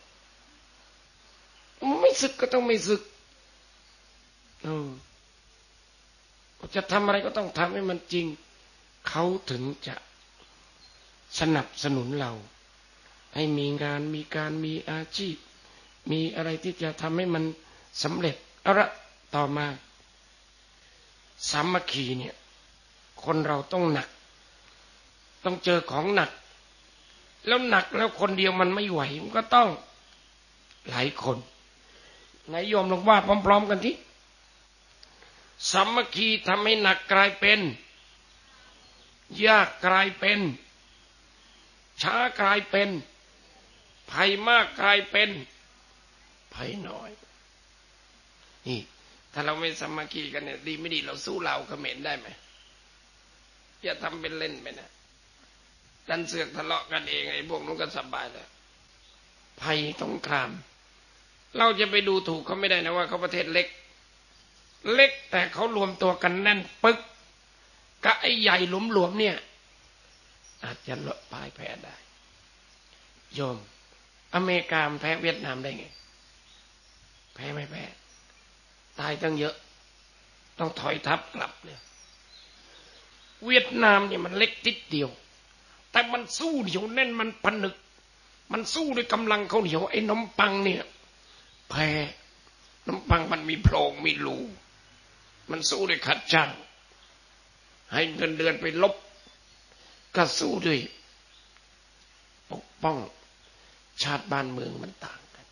ไม่ศึกก็ต้องไม่ศึกเออจะทำอะไรก็ต้องทำให้มันจริงเขาถึงจะสนับสนุนเราให้มีงานมีการมีอาชีพมีอะไรที่จะทำให้มันสำเร็จเอาละต่อมาสามัคคีเนี่ยคนเราต้องหนักต้องเจอของหนักแล้วหนักแล้วคนเดียวมันไม่ไหวมันก็ต้องหลายคนนายโยมลองว่าพร้อมๆกันที่สามัคคีทำให้หนักกลายเป็นยากกลายเป็นช้ากลายเป็นภัยมากกลายเป็นภัยน้อยนี่ถ้าเราไม่สามัคคีกันเนี่ยดีไม่ดีเราสู้เราเขมรได้ไหมอย่าทำเป็นเล่นไปนะดันเสือกทะเลาะกันเองไอ้พวกนั้นก็สบายแล้วภัยสงครามเราจะไปดูถูกเขาไม่ได้นะว่าเขาประเทศเล็กเล็กแต่เขารวมตัวกันแน่นปึ๊กกับไอ้ใหญ่หลวมๆเนี่ยอาจจะลดปลายแพ้ได้โยมอเมริกาแพ้เวียดนามได้ไงแพ้ไม่แพ้ตายตั้งเยอะต้องถอยทัพกลับเนี่ยเวียดนามเนี่ยมันเล็กนิดเดียวแต่มันสู้เหนียวแน่นมันผนึกมันสู้ด้วยกำลังเขาเหนียวไอ้นมปังเนี่ยแพ้นมปังมันมีโพรงมีรูมันสู้ด้วยขัดช่างให้เงินเดือนไปลบก็สู้ด้วยปกป้องชาติบ้านเมืองมันต่างกัน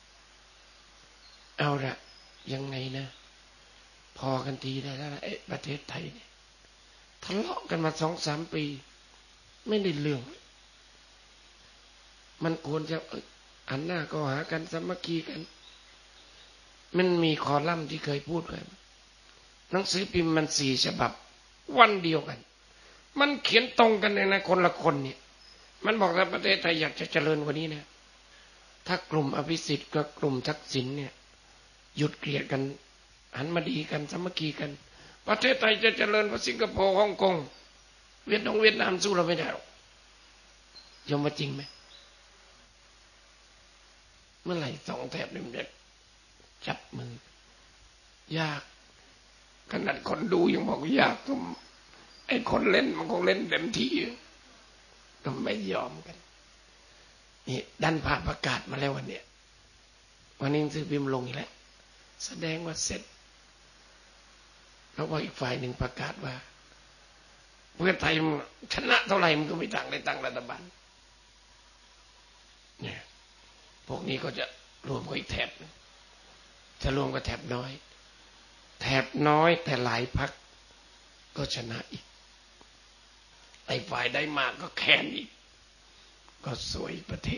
เอาละยังไงนะพอกันทีได้แล้วไอ้ประเทศไทยเนี่ยทะเลาะกันมาสองสามปีไม่ได้เรื่องมันควรจะอันหน้าก็หากันสามัคคีกันมันมีคอลัมน์ที่เคยพูดไว้หนังสือพิมพ์มันสี่ฉบับวันเดียวกันมันเขียนตรงกันเลยนะคนละคนเนี่ยมันบอกถ้าประเทศไทยอยากจะเจริญกว่านี้นะถ้ากลุ่มอภิสิทธิ์กับกลุ่มทักษิณเนี่ยหยุดเกลียดกันหันมาดีกันสามัคคีกันประเทศไทยจะเจริญกว่าสิงคโปร์ฮ่องกงเวียดนามเวียดนามสู้เราไม่ได้หรอกยอมว่าจริงไหมเมื่อไหร่สองแถบนี่มันจะจับมือยากขนาดคนดูยังบอกยากก็ไอ้คนเล่นมันคงเล่นเต็มที่ก็ไม่ยอมกันนี่ดันผ่าประกาศมาแล้ววันเนี้ยวันนี้ซื้อพิมพ์ลงอีกแล้วแสดงว่าเสร็จแล้วว่าอีกฝ่ายหนึ่งประกาศว่าเพื่อไทยชนะเท่าไหร่มันก็ไม่ต่างได้ตั้งรัฐบาลเนี่ยพวกนี้ก็จะรวมกับอีกแถบจะรวมกับแถบน้อยแถบน้อยแต่หลายพรรคก็ชนะอีกไอ้ฝ่ายได้มากก็แค้นอีกก็สวยประเทศ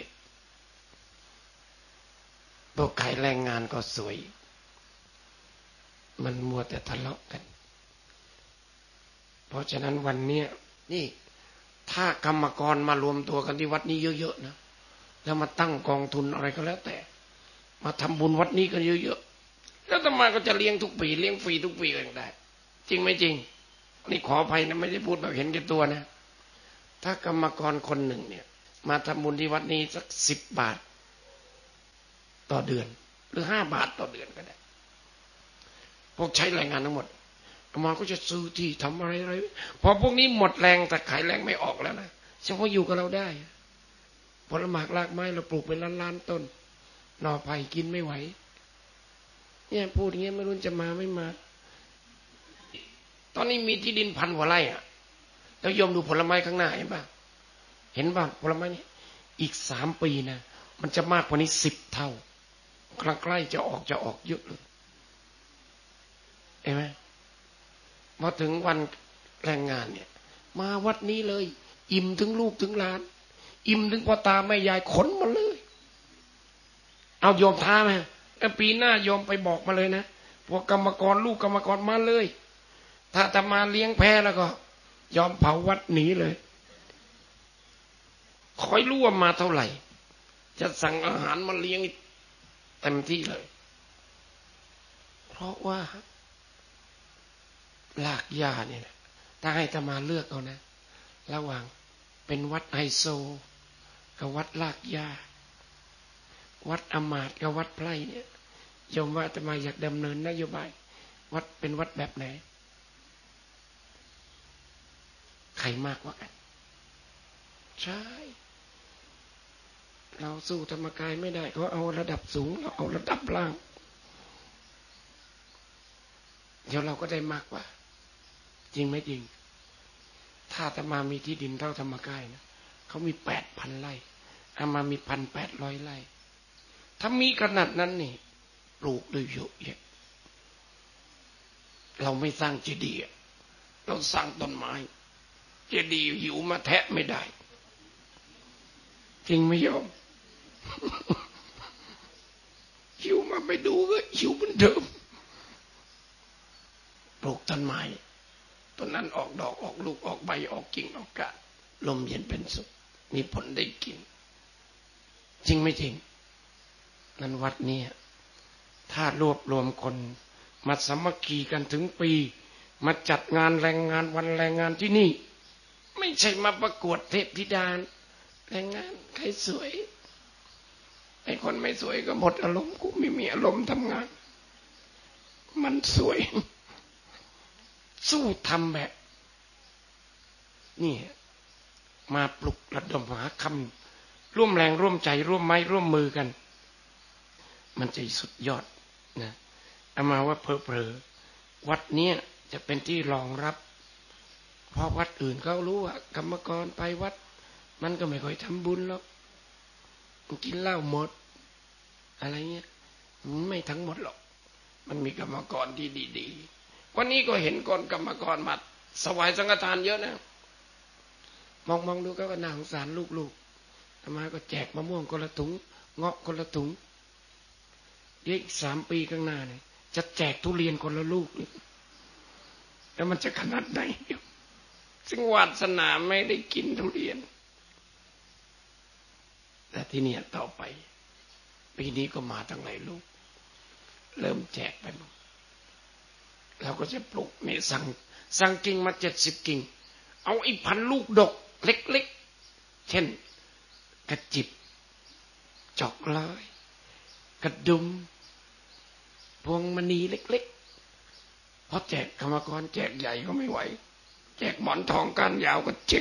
พวกขายแรงงานก็สวยมันมัวแต่ทะเลาะกันเพราะฉะนั้นวันนี้นี่ถ้ากรรมกรมารวมตัวกันที่วัดนี้เยอะๆนะแล้วมาตั้งกองทุนอะไรก็แล้วแต่มาทำบุญวัดนี้กันเยอะๆแล้วอาตมาก็จะเลี้ยงทุกปีเลี้ยงฟรีทุกปีก็ได้จริงไหมจริงนี่ขออภัยนะไม่ได้พูดแบบเห็นแก่ตัวนะถ้ากรรมกรคนหนึ่งเนี่ยมาทำบุญที่วัดนี้สักสิบบาทต่อเดือนหรือห้าบาทต่อเดือนก็ได้พวกใช้แรงงานทั้งหมดอามาก็จะซื้อที่ทำอะไรอะไรพอพวกนี้หมดแรงแต่ขายแรงไม่ออกแล้วนะเฉพาะอยู่กับเราได้ผลหมากรากไม้เราปลูกเป็นล้านๆต้นหน่อไผ่กินไม่ไหวเนี่ยพูดอย่างเงี้ยไม่รู้จะมาไม่มาตอนนี้มีที่ดินพันกว่าไร่อ่ะแล้วโยมดูผลไม้ข้างหน้าเห็นป่ะเห็นป่ะผลไม้นี่อีกสามปีนะมันจะมากกว่านี้สิบเท่าใกล้ๆจะออกจะออกเยอะเลยเห็นไหมพอถึงวันแรงงานเนี่ยมาวัดนี้เลยอิ่มถึงลูกถึงหลานอิ่มถึงพ่อตาแม่ยายขนมาเลยเอาโยมท้าไหมแล้วปีหน้าโยมไปบอกมาเลยนะพวกกรรมกรลูกกรรมกรมาเลยถ้าจะมาเลี้ยงแพะแล้วก็ยอมเผาวัดหนีเลยคอยรู้ว่ามาเท่าไหร่จะสั่งอาหารมาเลี้ยงเต็มที่เลยเพราะว่าลากยาเนี่ยถ้าให้จะมาเลือกเอานะระหว่างเป็นวัดไฮโซกับวัดลากยาวัดอมาตย์กับวัดไพร่เนี่ยโยมว่าจะมาอยากดำเนินนโยบายวัดเป็นวัดแบบไหนใครมากกว่ากันใช่เราสู้ธรรมกายไม่ได้เขาเอาระดับสูงเราเอาระดับล่างเดี๋ยวเราก็ได้มากกว่าจริงไหมจริงถ้าอาตมามีที่ดินเท่าธรรมกายนะเขามีแปดพันไร่อามามีพันแปดร้อยไร่ถ้ามีขนาดนั้นนี่ปลูกด้วยเยอะแยะเราไม่สร้างเจดีย์เราสร้างต้นไม้เจดีย์หิวมาแทะไม่ได้จริงไหมโยม หิวมาไปดูก็หิวเหมือนเดิมปลูกต้นไม้ต้นนั้นออกดอกออกลูกออกใบออกกิ่งออกกาลมเย็นเป็นสุขมีผลได้กินจริงไม่จริงนั้นวัดนี้ถ้ารวบรวมคนมาสามัคคีกันถึงปีมาจัดงานแรงงานวันแรงงานที่นี่ไม่ใช่มาประกวดเทพธิดาแรงงานใครสวยไอ้คนไม่สวยก็หมดอารมณ์กูไม่มีอารมณ์ทำงานมันสวยสู้ทำแบบนี่มาปลุกระดมหาคำร่วมแรงร่วมใจร่วมไม้ร่วมมือกันมันจะสุดยอดนะเอามาว่าเพอเพอวัดนี้จะเป็นที่รองรับเพราะวัดอื่นเขารู้ว่ากรรมกรไปวัดมันก็ไม่ค่อยทำบุญหรอกกินเหล้าหมดอะไรเงี้ยไม่ทั้งหมดหรอกมันมีกรรมกรที่ดีๆวันนี้ก็เห็นคนกรรมกรมาสวายสังฆทานเยอะนะมองมองดูก็น่าสงสารลูกๆอามาก็แจกมะม่วงคนละถุงเงาะคนละถุงอีกสามปีข้างหน้าเนี่ยจะแจกทุเรียนคนละลูกแล้วมันจะขนาดไหนซึ่งวาสนาไม่ได้กินทุเรียนแต่ที่นี่ต่อไปปีนี้ก็มาตั้งหลายลูกเริ่มแจกไปหมดเราก็จะปลูกเนี่ยสั่งสั่งกิ่งมาเจ็ดสิบกิ่งเอาอีกพันลูกดกเล็กๆเช่นกระจิบจอกลอยกระดุมพวงมณีเล็กๆเพราะแจกกรรมกรแจกใหญ่ก็ไม่ไหวแจกหมอนทองก้านยาวก็เจ๊ง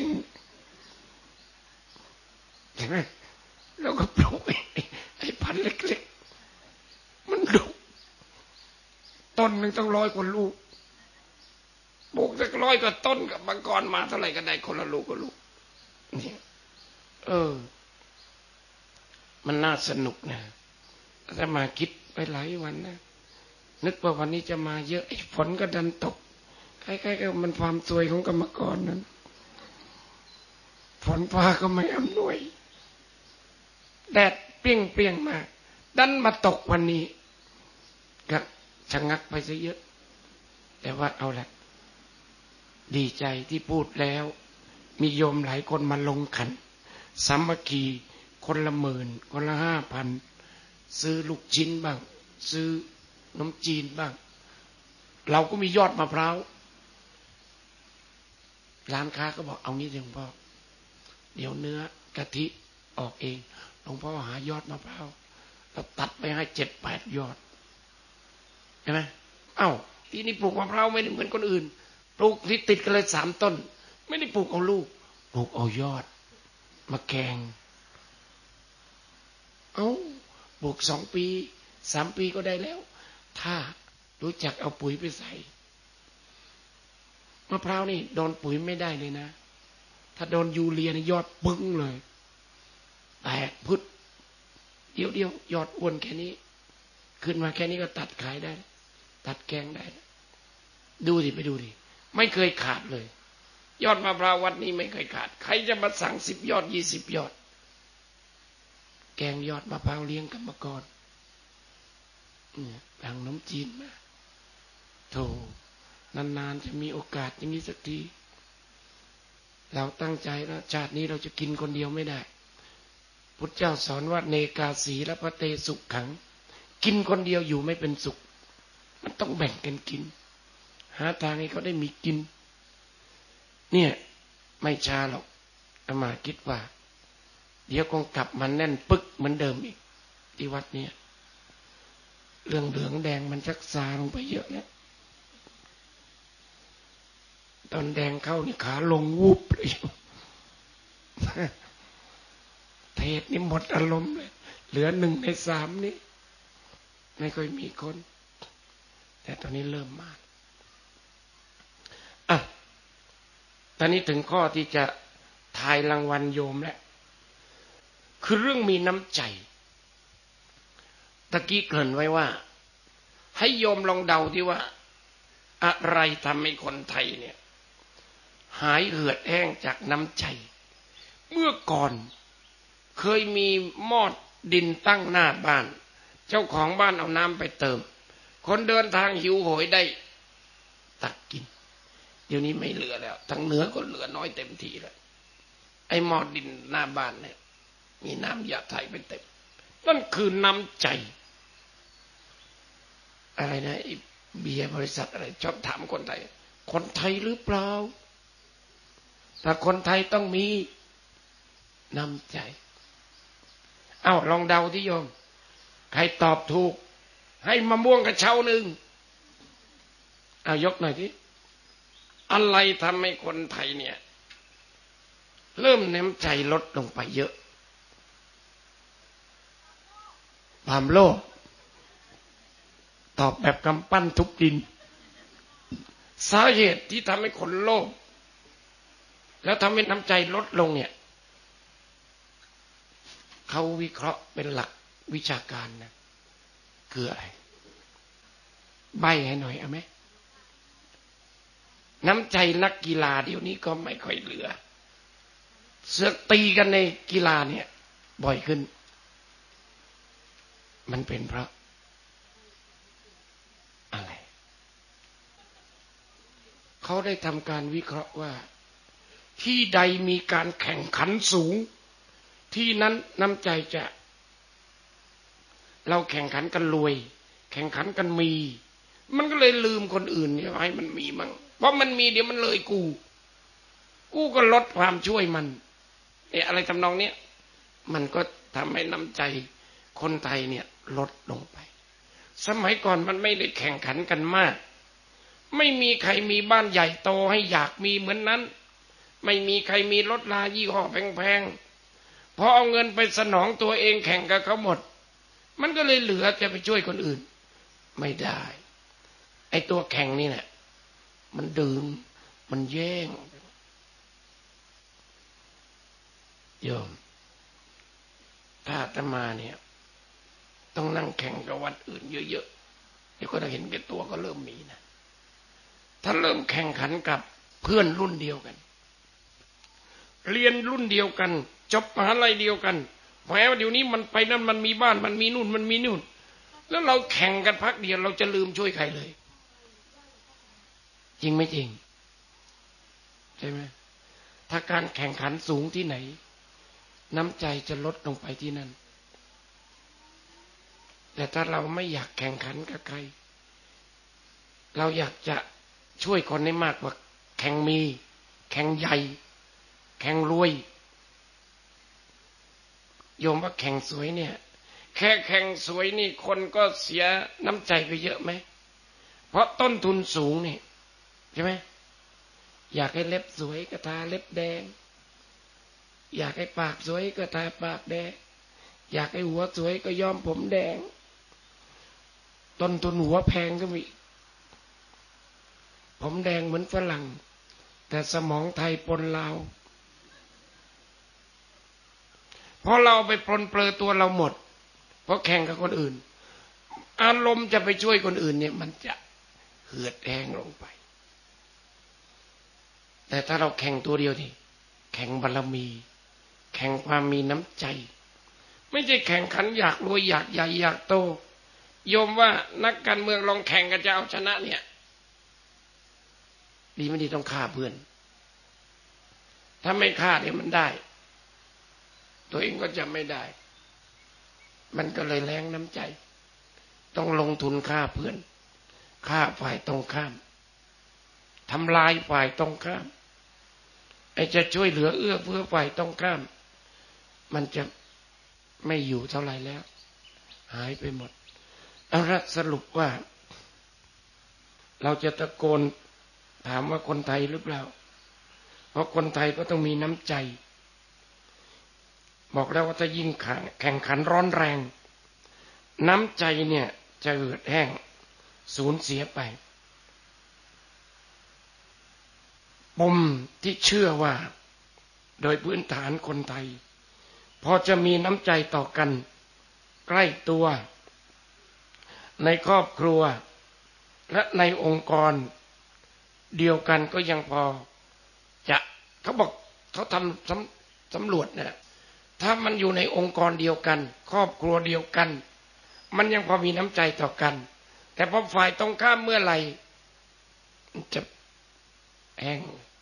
เห็นไหมแล้วก็ปลูกไอ้พันเล็กๆมันดกต้นหนึ่งต้องร้อยกว่าลูกปลูกสักร้อยกว่าต้นกับบางกรมาเท่าไหร่ก็ได้คนละลูกก็ลูกนี่เออมันน่าสนุกนะถ้ามาคิดไปหลายวันนะนึกว่าวันนี้จะมาเยอะไอ้ฝนก็ดันตกคล้ายๆกับมันความซวยของกรรมกรนั้นฝนฟ้าก็ไม่อำนวยแดดเปรี้ยงๆมาดันมาตกวันนี้ก็ชะงักไปซะเยอะแต่ว่าเอาละดีใจที่พูดแล้วมีโยมหลายคนมาลงขันสามัคคีคนละหมื่นคนละห้าพันซื้อลูกชิ้นบ้างซื้อน้ำจีนบ้างเราก็มียอดมะพร้าวร้านค้าก็บอกเอางี้หลวงพ่อเดี๋ยวเนื้อกะทิออกเองหลวงพ่อหายอดมะพร้าวเราตัดไปให้เจ็ดแปดยอดใช่ไหมเอ้าปีนี้ปลูกมะพร้าวไม่ได้เหมือนคนอื่นปลูกที่ติดกันเลยสามต้นไม่ได้ปลูกเอาลูกปลูกเอายอดมาแกงเอ้าปลูกสองปีสามปีก็ได้แล้วถ้ารู้จักเอาปุ๋ยไปใส่มะพร้าวนี่โดนปุ๋ยไม่ได้เลยนะถ้าโดนยูเรียนี่ยอดปึ้งเลยแตกพุดเดียวเดียวยอดอ้วนแค่นี้ขึ้นมาแค่นี้ก็ตัดขายได้ตัดแกงได้ดูดิไปดูดิไม่เคยขาดเลยยอดมะพร้าววัดนี้ไม่เคยขาดใครจะมาสั่งสิบยอดยี่สิบยอดแกงยอดมะพร้าวเลี้ยงกรรมกรเนี่ยทางน้ำจีนมาโธ่นานๆจะมีโอกาสอย่างนี้สักทีเราตั้งใจแล้วชาตินี้เราจะกินคนเดียวไม่ได้พุทธเจ้าสอนว่าเนกาสีและพระเตสุขขังกินคนเดียวอยู่ไม่เป็นสุขมันต้องแบ่งกันกินหาทางให้เขาได้มีกินเนี่ยไม่ช้าหรอกอามาคิดว่าเดี๋ยวคงกลับมาแน่นปึกเหมือนเดิมอีกที่วัดเนี่ยเรื่องเหลืองแดงมันชักซาลงไปเยอะแล้วตอนแดงเข้านี่ขาลงวูบเลยเทศนี่หมดอารมณ์เลยเหลือหนึ่งในสามนี่ไม่ค่อยมีคนแต่ตอนนี้เริ่มมากอ่ะตอนนี้ถึงข้อที่จะทายรางวัลโยมแล้วคือเรื่องมีน้ำใจตะกี้เกริ่นไว้ว่าให้โยมลองเดาที่ว่าอะไรทำให้คนไทยเนี่ยหายเหือดแห้งจากน้ำใจเมื่อก่อนเคยมีหม้อดินตั้งหน้าบ้านเจ้าของบ้านเอาน้ำไปเติมคนเดินทางหิวโหยได้ตักกินเดี๋ยวนี้ไม่เหลือแล้วทั้งเหนือก็เหลือน้อยเต็มทีแล้วไอ้หม้อดินหน้าบ้านเนี่ยมีน้ำยาไทยเป็นเต็มนั่นคือน้ำใจอะไรนะไอ้เบียร์บริษัทอะไรชอบถามคนไทยคนไทยหรือเปล่าถ้าคนไทยต้องมีน้ำใจเอ้าลองเดาที่โยมใครตอบถูกให้มะม่วงกระเช้าหนึ่งเอายกหน่อยที่อะไรทำให้คนไทยเนี่ยเริ่มน้ำใจลดลงไปเยอะความโลภตอบแบบกำปั้นทุบดินสาเหตุที่ทำให้คนโลภแล้วทำให้น้ำใจลดลงเนี่ยเขาวิเคราะห์เป็นหลักวิชาการนะคืออะไรใบ้ให้หน่อยเอาไหมน้ำใจนักกีฬาเดี๋ยวนี้ก็ไม่ค่อยเหลือเสือกตีกันในกีฬาเนี่ยบ่อยขึ้นมันเป็นเพราะอะไรเขาได้ทำการวิเคราะห์ว่าที่ใดมีการแข่งขันสูงที่นั้นน้ำใจจะเราแข่งขันกันรวยแข่งขันกันมีมันก็เลยลืมคนอื่นเนี่ยให้มันมีมั่งเพราะมันมีเดี๋ยวมันเลยกูกูก็ลดความช่วยมันเนี่ยอะไรทำนองเนี้ยมันก็ทำให้น้ำใจคนไทยเนี่ยลดลงไปสมัยก่อนมันไม่ได้แข่งขันกันมากไม่มีใครมีบ้านใหญ่โตให้อยากมีเหมือนนั้นไม่มีใครมีรถลายี่ห้อแพงๆพอเอาเงินไปสนองตัวเองแข่งกับเขาหมดมันก็เลยเหลือจะไปช่วยคนอื่นไม่ได้ไอ้ตัวแข่งนี่แหละมันดึงมันแย่งโยมถ้าอาตมาเนี่ยต้องนั่งแข่งกับวัดอื่นเยอะๆเดี๋ยวก็ได้เห็นแก่ตัวก็เริ่มมีนะถ้าเริ่มแข่งขันกับเพื่อนรุ่นเดียวกันเรียนรุ่นเดียวกันจบมหาลัยเดียวกันแม้ว่าเดี๋ยวนี้มันไปนั่นมันมีบ้านมันมีนู่นมันมีนู่นแล้วเราแข่งกันพักเดียวเราจะลืมช่วยใครเลยจริงไหมจริงใช่ไหมถ้าการแข่งขันสูงที่ไหนน้ำใจจะลดลงไปที่นั่นแต่ถ้าเราไม่อยากแข่งขันกับใครเราอยากจะช่วยคนให้มากกว่าแข่งมีแข่งใหญ่แข่งรวยโยมว่าแข่งสวยเนี่ยแค่แข่งสวยนี่คนก็เสียน้ำใจไปเยอะไหมพราะต้นทุนสูงนี่ใช่ไหมอยากให้เล็บสวยก็ทาเล็บแดงอยากให้ปากสวยก็ทาปากแดงอยากให้หัวสวยก็ย้อมผมแดงต้นทุนหัวแพงก็มีผมแดงเหมือนฝรั่งแต่สมองไทยปนลาวเพราะเราไปปลนเปลือตัวเราหมดเพราะแข่งกับคนอื่นอารมณ์จะไปช่วยคนอื่นเนี่ยมันจะเหือดแห้งลงไปแต่ถ้าเราแข่งตัวเดียวนี่แข่งบารมี แข่งความมีน้ำใจไม่ใช่แข่งขันอยากรวยอยากใหญ่อยากโตโยมว่านักการเมืองลองแข่งกันจะเอาชนะเนี่ยดีไม่ดีต้องฆ่าเพื่อนถ้าไม่ฆ่าเนี่ยมันได้ตัวเองก็จะไม่ได้มันก็เลยแรงน้ำใจต้องลงทุนฆ่าเพื่อนฆ่าฝ่ายตรงข้ามทำลายฝ่ายตรงข้ามไอ้จะช่วยเหลือเอื้อเฟื้อฝ่ายตรงข้ามมันจะไม่อยู่เท่าไหร่แล้วหายไปหมดเอาละสรุปว่าเราจะตะโกนถามว่าคนไทยหรือเปล่าเพราะคนไทยก็ต้องมีน้ำใจบอกแล้วว่าถ้ายิ่งแข่งขันร้อนแรงน้ำใจเนี่ยจะเหือดแห้งสูญเสียไปปมที่เชื่อว่าโดยพื้นฐานคนไทยพอจะมีน้ำใจต่อกันใกล้ตัวในครอบครัวและในองค์กรเดียวกันก็ยังพอจะเขาบอกเขาทำสำสำรวจเนี่ยถ้ามันอยู่ในองค์กรเดียวกันครอบครัวเดียวกันมันยังพอมีน้ำใจต่อกันแต่พอฝ่ายตรงข้ามเมื่อไหร่จะแห้ง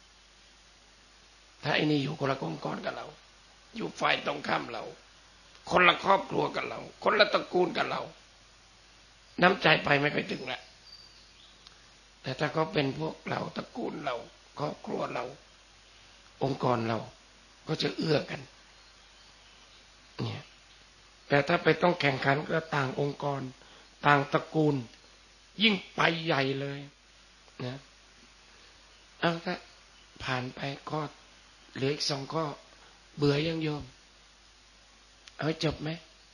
ถ้าไอ้นี่อยู่คนละองค์กรกับเราอยู่ฝ่ายตรงข้ามเราคนละครอบครัวกับเราคนละตระกูลกับเราน้ำใจไปไม่ค่อยถึงละแต่ถ้าเขาเป็นพวกเราตระกูลเราครอบครัวเราองค์กรเราก็จะเอื้อกันเนี่ยแต่ถ้าไปต้องแข่งขันก็ต่างองค์กรต่างตระกูลยิ่งไปใหญ่เลยนะเอาถ้าผ่านไปข้อเหลืออีกสองข้อเบื่อยังโยมเอาจบไหม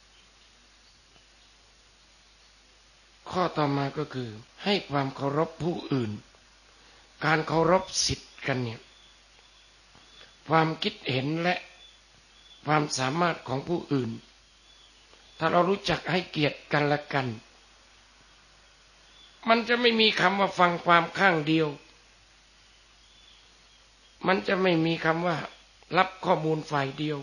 ข้อต่อมาก็คือให้ความเคารพผู้อื่นการเคารพสิทธิ์กันเนี่ยความคิดเห็นและความสามารถของผู้อื่นถ้าเรารู้จักให้เกียรติกันและกันมันจะไม่มีคำว่าฟังความข้างเดียวมันจะไม่มีคำว่ารับข้อมูลฝ่ายเดียว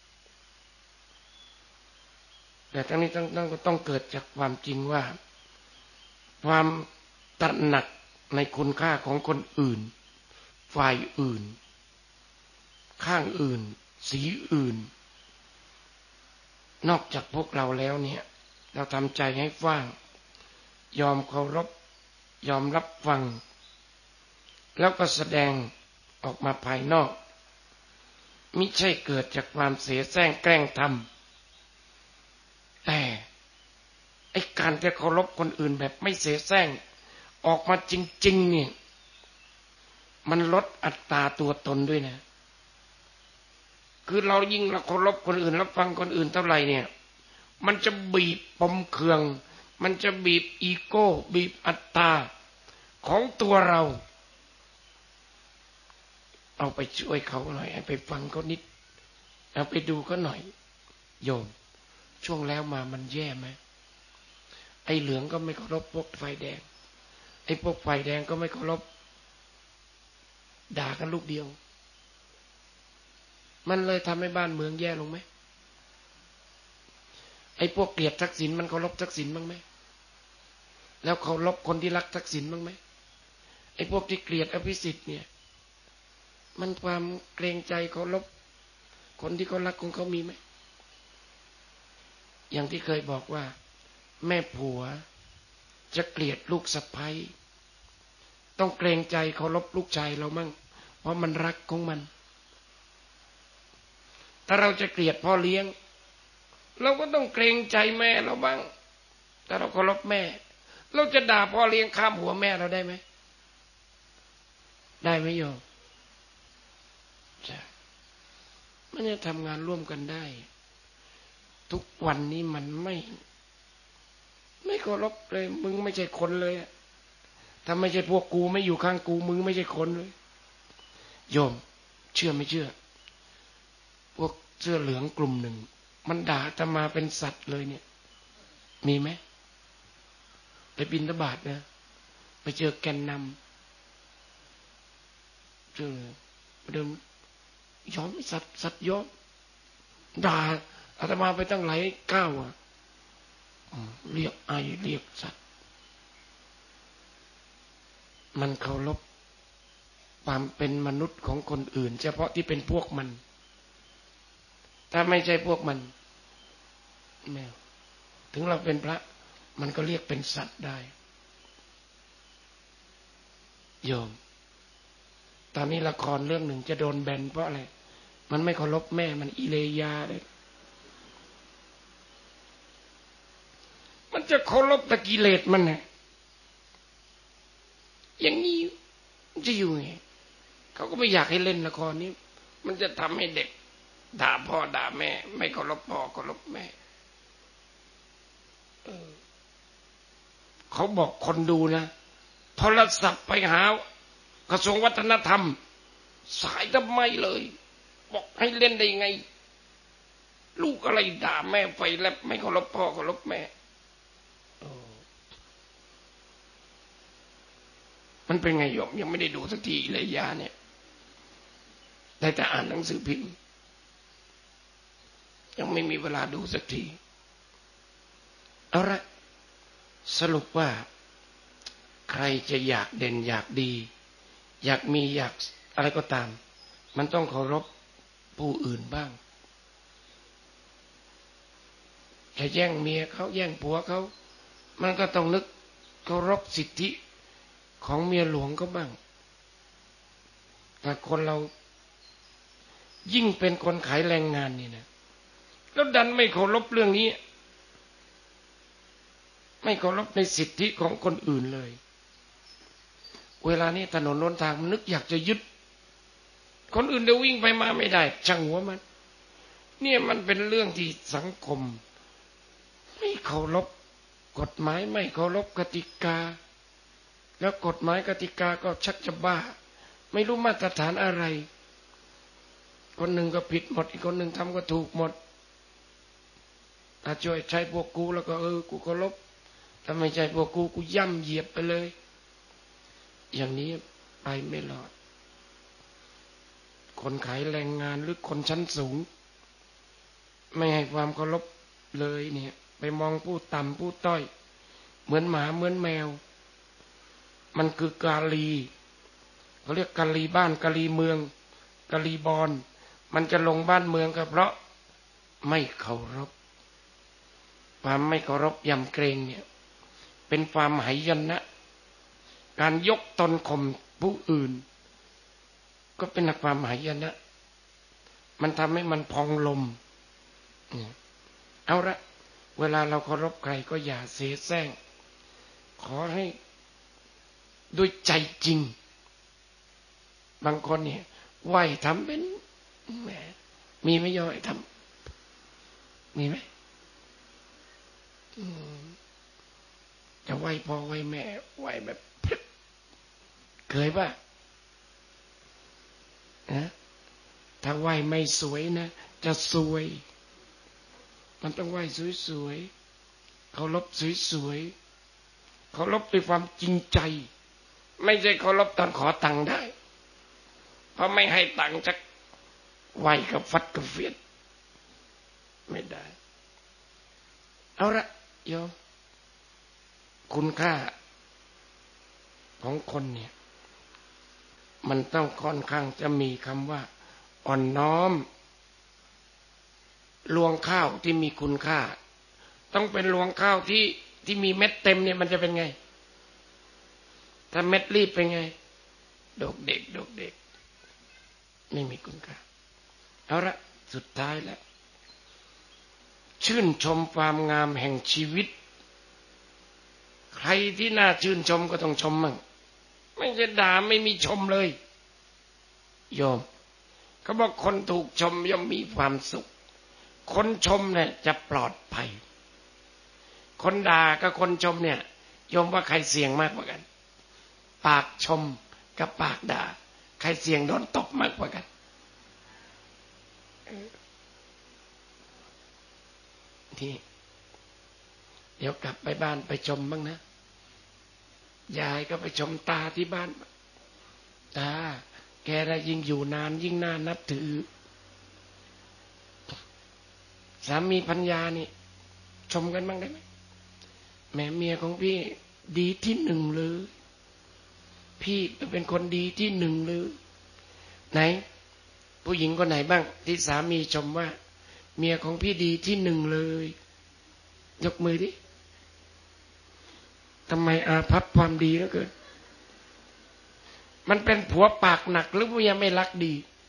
แต่ทั้งนี้ต้องต้องต้องเกิดจากความจริงว่าความตระหนักในคุณค่าของคนอื่นฝ่ายอื่นข้างอื่นสีอื่นนอกจากพวกเราแล้วเนี่ยเราทำใจให้ว่างยอมเคารพยอมรับฟังแล้วก็แสดงออกมาภายนอกมิใช่เกิดจากความเสแสร้งแกล้งทำแต่ไอ้การจะเคารพคนอื่นแบบไม่เสแสร้งออกมาจริงๆเนี่ยมันลดอัตราตัวตนด้วยนะคือเรายิ่งเราเคารพคนอื่นรับฟังคนอื่นเท่าไหร่เนี่ยมันจะบีบปมเคืองมันจะบีบอีโก้บีบอัตตาของตัวเราเอาไปช่วยเขาหน่อยไปฟังเขานิดเอาไปดูเขาหน่อยโยมช่วงแล้วมามันแย่ไหมไอ้เหลืองก็ไม่เคารพพวกไฟแดงไอ้พวกไฟแดงก็ไม่เคารพด่ากันลูกเดียวมันเลยทำให้บ้านเมืองแย่ลงไหมไอ้พวกเกลียดทักษิณมันเคารพทักษิณบ้างไหมแล้วเคารพคนที่รักทักษิณบ้างไหมไอ้พวกที่เกลียดอภิสิทธิ์เนี่ยมันความเกรงใจเคารพคนที่เขารักของเขามีไหมอย่างที่เคยบอกว่าแม่ผัวจะเกลียดลูกสะใภ้ต้องเกรงใจเคารพลูกชายเรามั่งเพราะมันรักของมันถ้าเราจะเกลียดพ่อเลี้ยงเราก็ต้องเกรงใจแม่เราบ้างถ้าเราเคารพแม่เราจะด่าพ่อเลี้ยงข้ามหัวแม่เราได้ไหมได้ไหมโยมใช่มันจะทำงานร่วมกันได้ทุกวันนี้มันไม่ไม่เคารพเลยมึงไม่ใช่คนเลยถ้าไม่ใช่พวกกูไม่อยู่ข้างกูมึงไม่ใช่คนเลยโยมเชื่อไม่เชื่อพวกเสื้อเหลืองกลุ่มหนึ่งมันด่าอาตมาเป็นสัตว์เลยเนี่ยมีไหมไปบิณฑบาตนะไปเจอแกนนำเจอเดินยอมสัตว์สัตว์ยอมด่าอาตมาไปตั้งหลายก้าวอ่ะเรียกไอเรียกสัตว์มันเคารพความเป็นมนุษย์ของคนอื่นเฉพาะที่เป็นพวกมันถ้าไม่ใช่พวกมันแมวถึงเราเป็นพระมันก็เรียกเป็นสัตว์ได้โยมตอนนี้ละครเรื่องหนึ่งจะโดนแบนเพราะอะไรมันไม่เคารพแม่มันอิเลยาเลยมันจะเคารพตะกิเลสมันไงอย่างนี้จะอยู่ไงเขาก็ไม่อยากให้เล่นละครนี้มันจะทำให้เด็กด่าพ่อด่าแม่ไม่เคารพพ่อเคารพแม่เออเขาบอกคนดูนะโทรศัพท์ไปหากระทรวงวัฒนธรรมสายทำไมเลยบอกให้เล่นได้ไงลูกอะไรด่าแม่ไฟแลบไม่เคารพพ่อเคารพแม่มันเป็นไงโยมยังไม่ได้ดูสักทีเลยยาเนี่ยได้แต่อ่านหนังสือพิมพ์ยังไม่มีเวลาดูสักทีเอาละสรุปว่าใครจะอยากเด่นอยากดีอยากมีอยากอะไรก็ตามมันต้องเคารพผู้อื่นบ้างจะแย่งเมียเขาแย่งผัวเขามันก็ต้องนึกเคารพสิทธิของเมียหลวงก็บ้างแต่คนเรายิ่งเป็นคนขายแรงงานนี่นะแล้วดันไม่เคารพเรื่องนี้ไม่เคารพในสิทธิของคนอื่นเลยเวลานี้ถนนหนทางมันนึกอยากจะยึดคนอื่นเดี๋ยววิ่งไปมาไม่ได้ช่างหัวมันเนี่ยมันเป็นเรื่องที่สังคมไม่เคารพกฎหมายไม่เคารพกติกาแล้วกฎหมายกติกาก็ชักจะบ้าไม่รู้มาตรฐานอะไรคนหนึ่งก็ผิดหมดอีกคนหนึ่งทำก็ถูกหมดถ้าช่วยใช้พวกกูแล้วก็เออกูเคารพถ้าไม่ใช่พวกกูกูย่ำเหยียบไปเลยอย่างนี้ไปไม่รอดคนขายแรงงานหรือคนชั้นสูงไม่ให้ความเคารพเลยเนี่ยไปมองผู้ต่ำผู้ต้อยเหมือนหมาเหมือนแมวมันคือกาลีเขาเรียกกาลีบ้านกาลีเมืองกาลีบอนมันจะลงบ้านเมืองก็เพราะไม่เคารพความไม่เคารพยำเกรงเนี่ยเป็นความหายนะการยกตนข่มผู้อื่นก็เป็นความหายนะมันทำให้มันพองลมเอาละเวลาเราเคารพใครก็อย่าเสแสร้งขอให้ด้วยใจจริงบางคนเนี่ยไหวทำเป็นแหมมีไหมย่อยทำมีไหมจะไหวพ่อไหวแม่ไหวแบบเคยป่ะนะถ้าไหวไม่สวยนะจะสวยมันต้องไหวสวยๆเคารพสวยๆเคารพด้วยความจริงใจไม่ใช่เคารพตอนขอตังค์ได้เพราะไม่ให้ตังค์จะไหวกับฟัดกับเฟียดไม่ได้เอาละโยมคุณค่าของคนเนี่ยมันต้องค่อนข้างจะมีคำว่าอ่อนน้อมรวงข้าวที่มีคุณค่าต้องเป็นรวงข้าวที่ที่มีเม็ดเต็มเนี่ยมันจะเป็นไงถ้าเม็ดรีบเป็นไงดกเด็กดกเด็กไม่มีคุณค่าเอาละสุดท้ายแล้วชื่นชมความงามแห่งชีวิตใครที่น่าชื่นชมก็ต้องชมมั่งไม่ใช่ด่าไม่มีชมเลยโยมเขาบอกคนถูกชมย่อมมีความสุขคนชมเนี่ยจะปลอดภัยคนด่ากับคนชมเนี่ยโยมว่าใครเสี่ยงมากกว่ากันปากชมกับปากด่าใครเสี่ยงโดนตบมากกว่ากันที่เดี๋ยวกลับไปบ้านไปชมบ้างนะยายก็ไปชมตาที่บ้านตาแกได้ยิ่งอยู่นานยิ่งน่านับถือสามีปัญญานี่ชมกันบ้างได้ไหมแม่เมียของพี่ดีที่หนึ่งเลยพี่เป็นคนดีที่หนึ่งเลยไหนผู้หญิงคนไหนบ้างที่สามีชมว่าเมียของพี่ดีที่หนึ่งเลยยกมือดิทำไมอาภัพความดีแล้วเกินมันเป็นผัวปากหนักหรือว่ายังไม่รักดี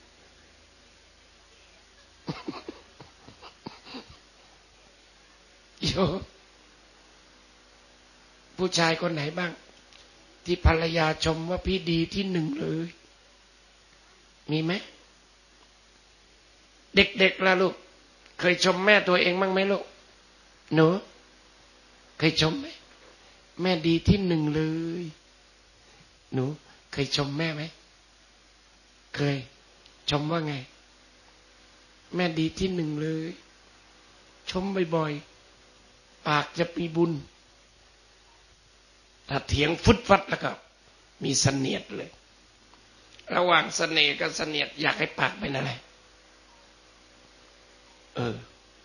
โยผู้ชายคนไหนบ้างที่ภรรยาชมว่าพี่ดีที่หนึ่งเลยมีไหมเด็กๆล่ะลูกเคยชมแม่ตัวเองบ้างไหมลูกหนูเคยชมไหมแม่ดีที่หนึ่งเลยหนูเคยชมแม่ไหมเคยชมว่าไงแม่ดีที่หนึ่งเลยชมบ่อยๆปากจะมีบุญถ้าเถียงฟุดฟัดแล้วก็มีเสนียดเลยระหว่างเสน่ห์กับเสนียดอยากให้ปากเป็นอะไรเออ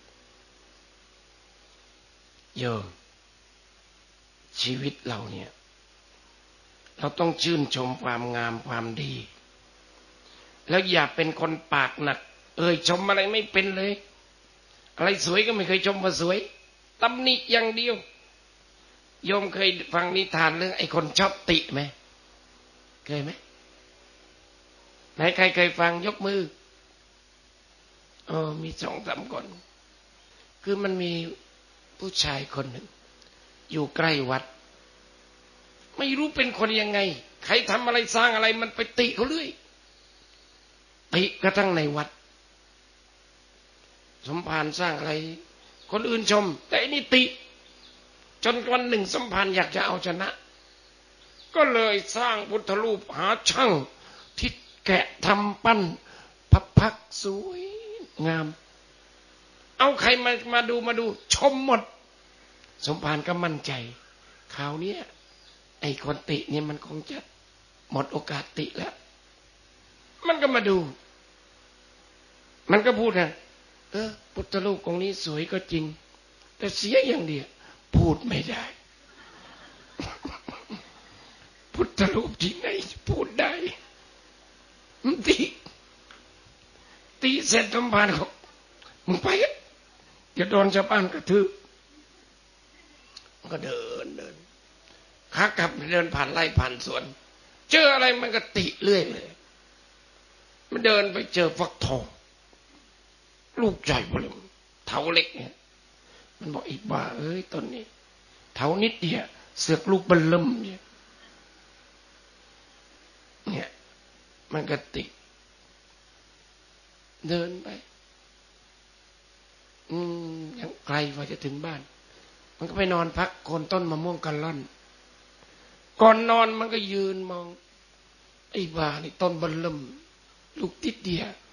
โยมชีวิตเราเนี่ยเราต้องชื่นชมความงามความดีแล้วอย่าเป็นคนปากหนักเอ่ยชมอะไรไม่เป็นเลยอะไรสวยก็ไม่เคยชมว่าสวยตำหนิอย่างเดียวโยมเคยฟังนิทานเรื่องไอ้คนชอบติไหมเคยไหมไหนใครเคยฟังยกมือเออมีสองสามคนคือมันมีผู้ชายคนหนึ่งอยู่ใกล้วัดไม่รู้เป็นคนยังไงใครทำอะไรสร้างอะไรมันไปติเขาเรื่อยติกระทั่งในวัดสมภารสร้างอะไรคนอื่นชมแต่อันนี้ติจนวันหนึ่งสมภารอยากจะเอาชนะก็เลยสร้างพุทธรูปหาช่างที่แกะทำปั้นพับพักสวยงามเอาใครมามาดูมาดูชมหมดสมภารก็มั่นใจคราวนี้ไอ้คนติเนี่ยมันคงจะหมดโอกาสติแล้วมันก็มาดูมันก็พูดนะเออพุทธรูปองค์นี้สวยก็จริงแต่เสียอย่างเดียวพูดไม่ได้ พุทธรูปที่ไหนพูดได้ตีตีเสร็จสมภารเขามึงไปอ่ะจะโดนชาวบ้านกระทืบก็เดินเดินขากลับเดินผ่านไร่ผ่านสวนเจออะไรมันก็ติเรื่อยเลยมันเดินไปเจอฟักทองลูกใหญ่เบิ่มเถาเล็กเนี่ยมันบอกอีกบ้าเอ้ยต้นนี้เถานิดเดียวเสือกลูกเบิ่มเนี่ยเนี่ยมันก็ติเดินไปอืมยังไกลกว่าจะถึงบ้านมันก็ไปนอนพักโคนต้นมะม่วงกันล่อนก่อนนอนมันก็ยืนมองไอ้บ้านี่ต้นเบิ่มลูกติดเดียว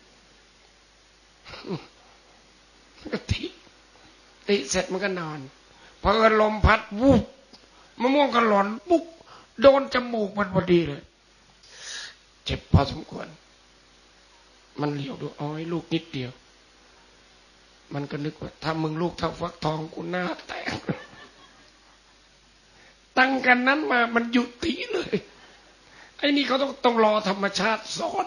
มันก็ติติเสร็จมันก็นอนพอลมพัดวูบมะม่วงก็หล่นปุ๊บโดนจมูกมันพอดีเลยเจ็บพอสมควรมันเหลียวดูอ้อยลูกนิดเดียวมันก็นึกว่าถ้ามึงลูกเท่าฟักทองกูหน้าแตกตั้งกันนั้นมามันหยุดตีเลยไอ้นี่เขาต้องต้องรอธรรมชาติสอน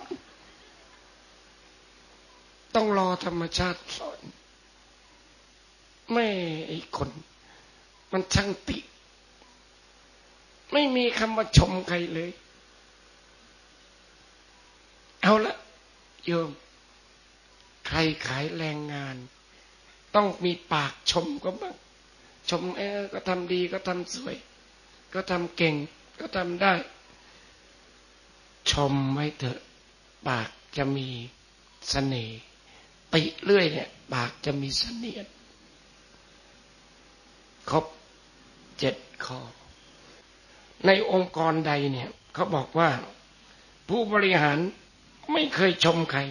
ต้องรอธรรมชาติสอนแม่ไอ้คนมันช่างติไม่มีคำว่าชมใครเลยเอาละโยมใครขายแรงงานต้องมีปากชมก็บ้างชมเออก็ทำดีก็ทำสวยก็ทำเก่งก็ทำได้ชมไว้เถอะปากจะมีเสน่ห์ติเรื่อยเนี่ยปากจะมีเสนียดครบเจ็ดข้อในองค์กรใดเนี่ยเขาบอกว่าผู้บริหารไม่เคยชมใคร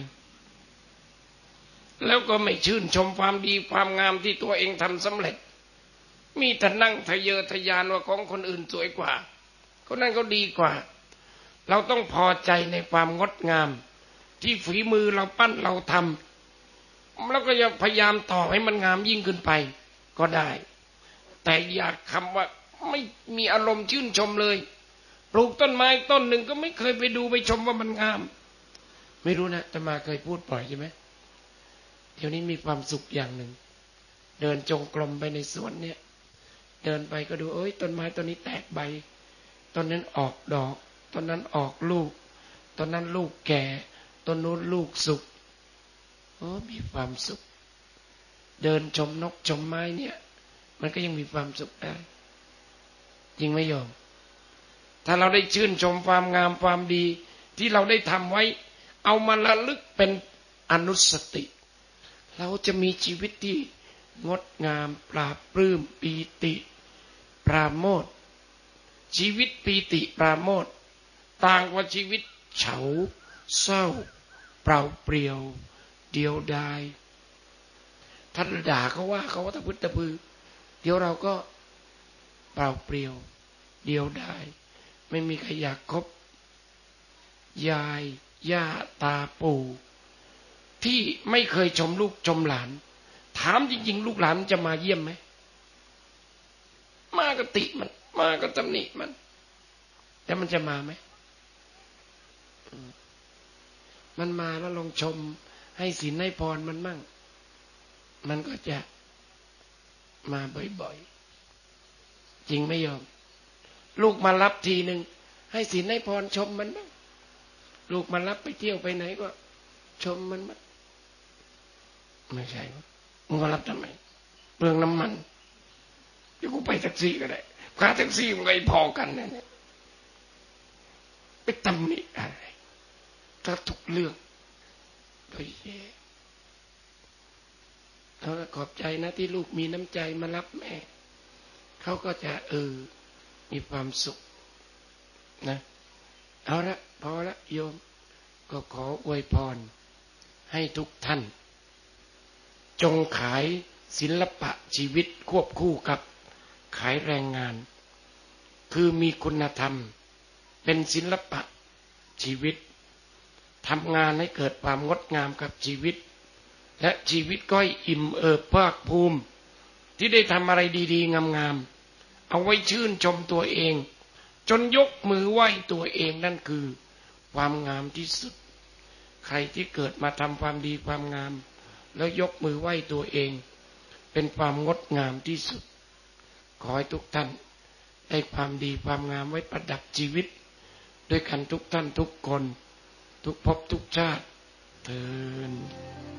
แล้วก็ไม่ชื่นชมความดีความงามที่ตัวเองทำสำเร็จมีแต่นั่งทะเยอทะยานว่าของคนอื่นสวยกว่าคนนั้นก็ดีกว่าเราต้องพอใจในความงดงามที่ฝีมือเราปั้นเราทำแล้วก็จะพยายามต่อให้มันงามยิ่งขึ้นไปก็ได้แต่อย่าคำว่าไม่มีอารมณ์ชื่นชมเลยปลูกต้นไม้ต้นหนึ่งก็ไม่เคยไปดูไปชมว่ามันงามไม่รู้นะอาตมาเคยพูดปล่อยใช่ไหมเดี๋ยวนี้มีความสุขอย่างหนึ่งเดินจงกรมไปในสวนเนี่ยเดินไปก็ดูเอ้ยต้นไม้ต้นนี้แตกใบต้นนั้นออกดอกต้นนั้นออกลูกต้นนั้นลูกแก่ต้นนู้นลูกสุกโอ้มีความสุขเดินชมนกชมไม้เนี่ยมันก็ยังมีความสุขได้จริงไหมโยมถ้าเราได้ชื่นชมความงามความดีที่เราได้ทำไว้เอามาระลึกเป็นอนุสติเราจะมีชีวิตที่งดงามปราบปลื้มปีติปราโมทย์ชีวิตปีติปราโมทย์ต่างกว่าชีวิตเฉาเศร้าเปล่าเปลี่ยวเดียวดายถ้าด่าเขาว่าเขาว่าตะพึดตะพือเดี๋ยวเราก็เปล่าเปลี่ยวเดียวดายไม่มีใครอยากคบยายย่าตาปู่ที่ไม่เคยชมลูกชมหลานถามจริงๆลูกหลานจะมาเยี่ยมไหมมาก็ติมันมาก็ตำหนิมันแต่มันจะมาไหมมันมาแล้วลองชมให้ศีลให้พรมันมั่งมันก็จะมาบ่อยๆจริงไหมโยมลูกมารับทีหนึ่งให้ศีลให้พรชมมันบ้างลูกมารับไปเที่ยวไปไหนก็ชมมันบ้างไม่ใช่มึงมารับทำไมเปลืองน้ำมันเดี๋ยวกูไปแท็กซี่ก็ได้ค่าแท็กซี่มันก็พอกันนะเนี่ยไปตำหนิอะไรถ้าทุกเรื่องโดยแย่เขาขอบใจนะที่ลูกมีน้ำใจมารับแม่เขาก็จะเออมีความสุขนะเอาละพอละโยมก็ขออวยพรให้ทุกท่านจงขายศิลปะชีวิตควบคู่กับขายแรงงานคือมีคุณธรรมเป็นศิลปะชีวิตทำงานให้เกิดความงดงามกับชีวิตและชีวิตก็อิ่มเอิบภาคภูมิที่ได้ทำอะไรดีๆงามๆเอาไว้ชื่นชมตัวเองจนยกมือไหว้ตัวเองนั่นคือความงามที่สุดใครที่เกิดมาทำความดีความงามแล้วยกมือไหว้ตัวเองเป็นความงดงามที่สุดขอให้ทุกท่านได้ความดีความงามไว้ประดับชีวิตด้วยกันทุกท่านทุกคนทุกภพทุกชาติเถิด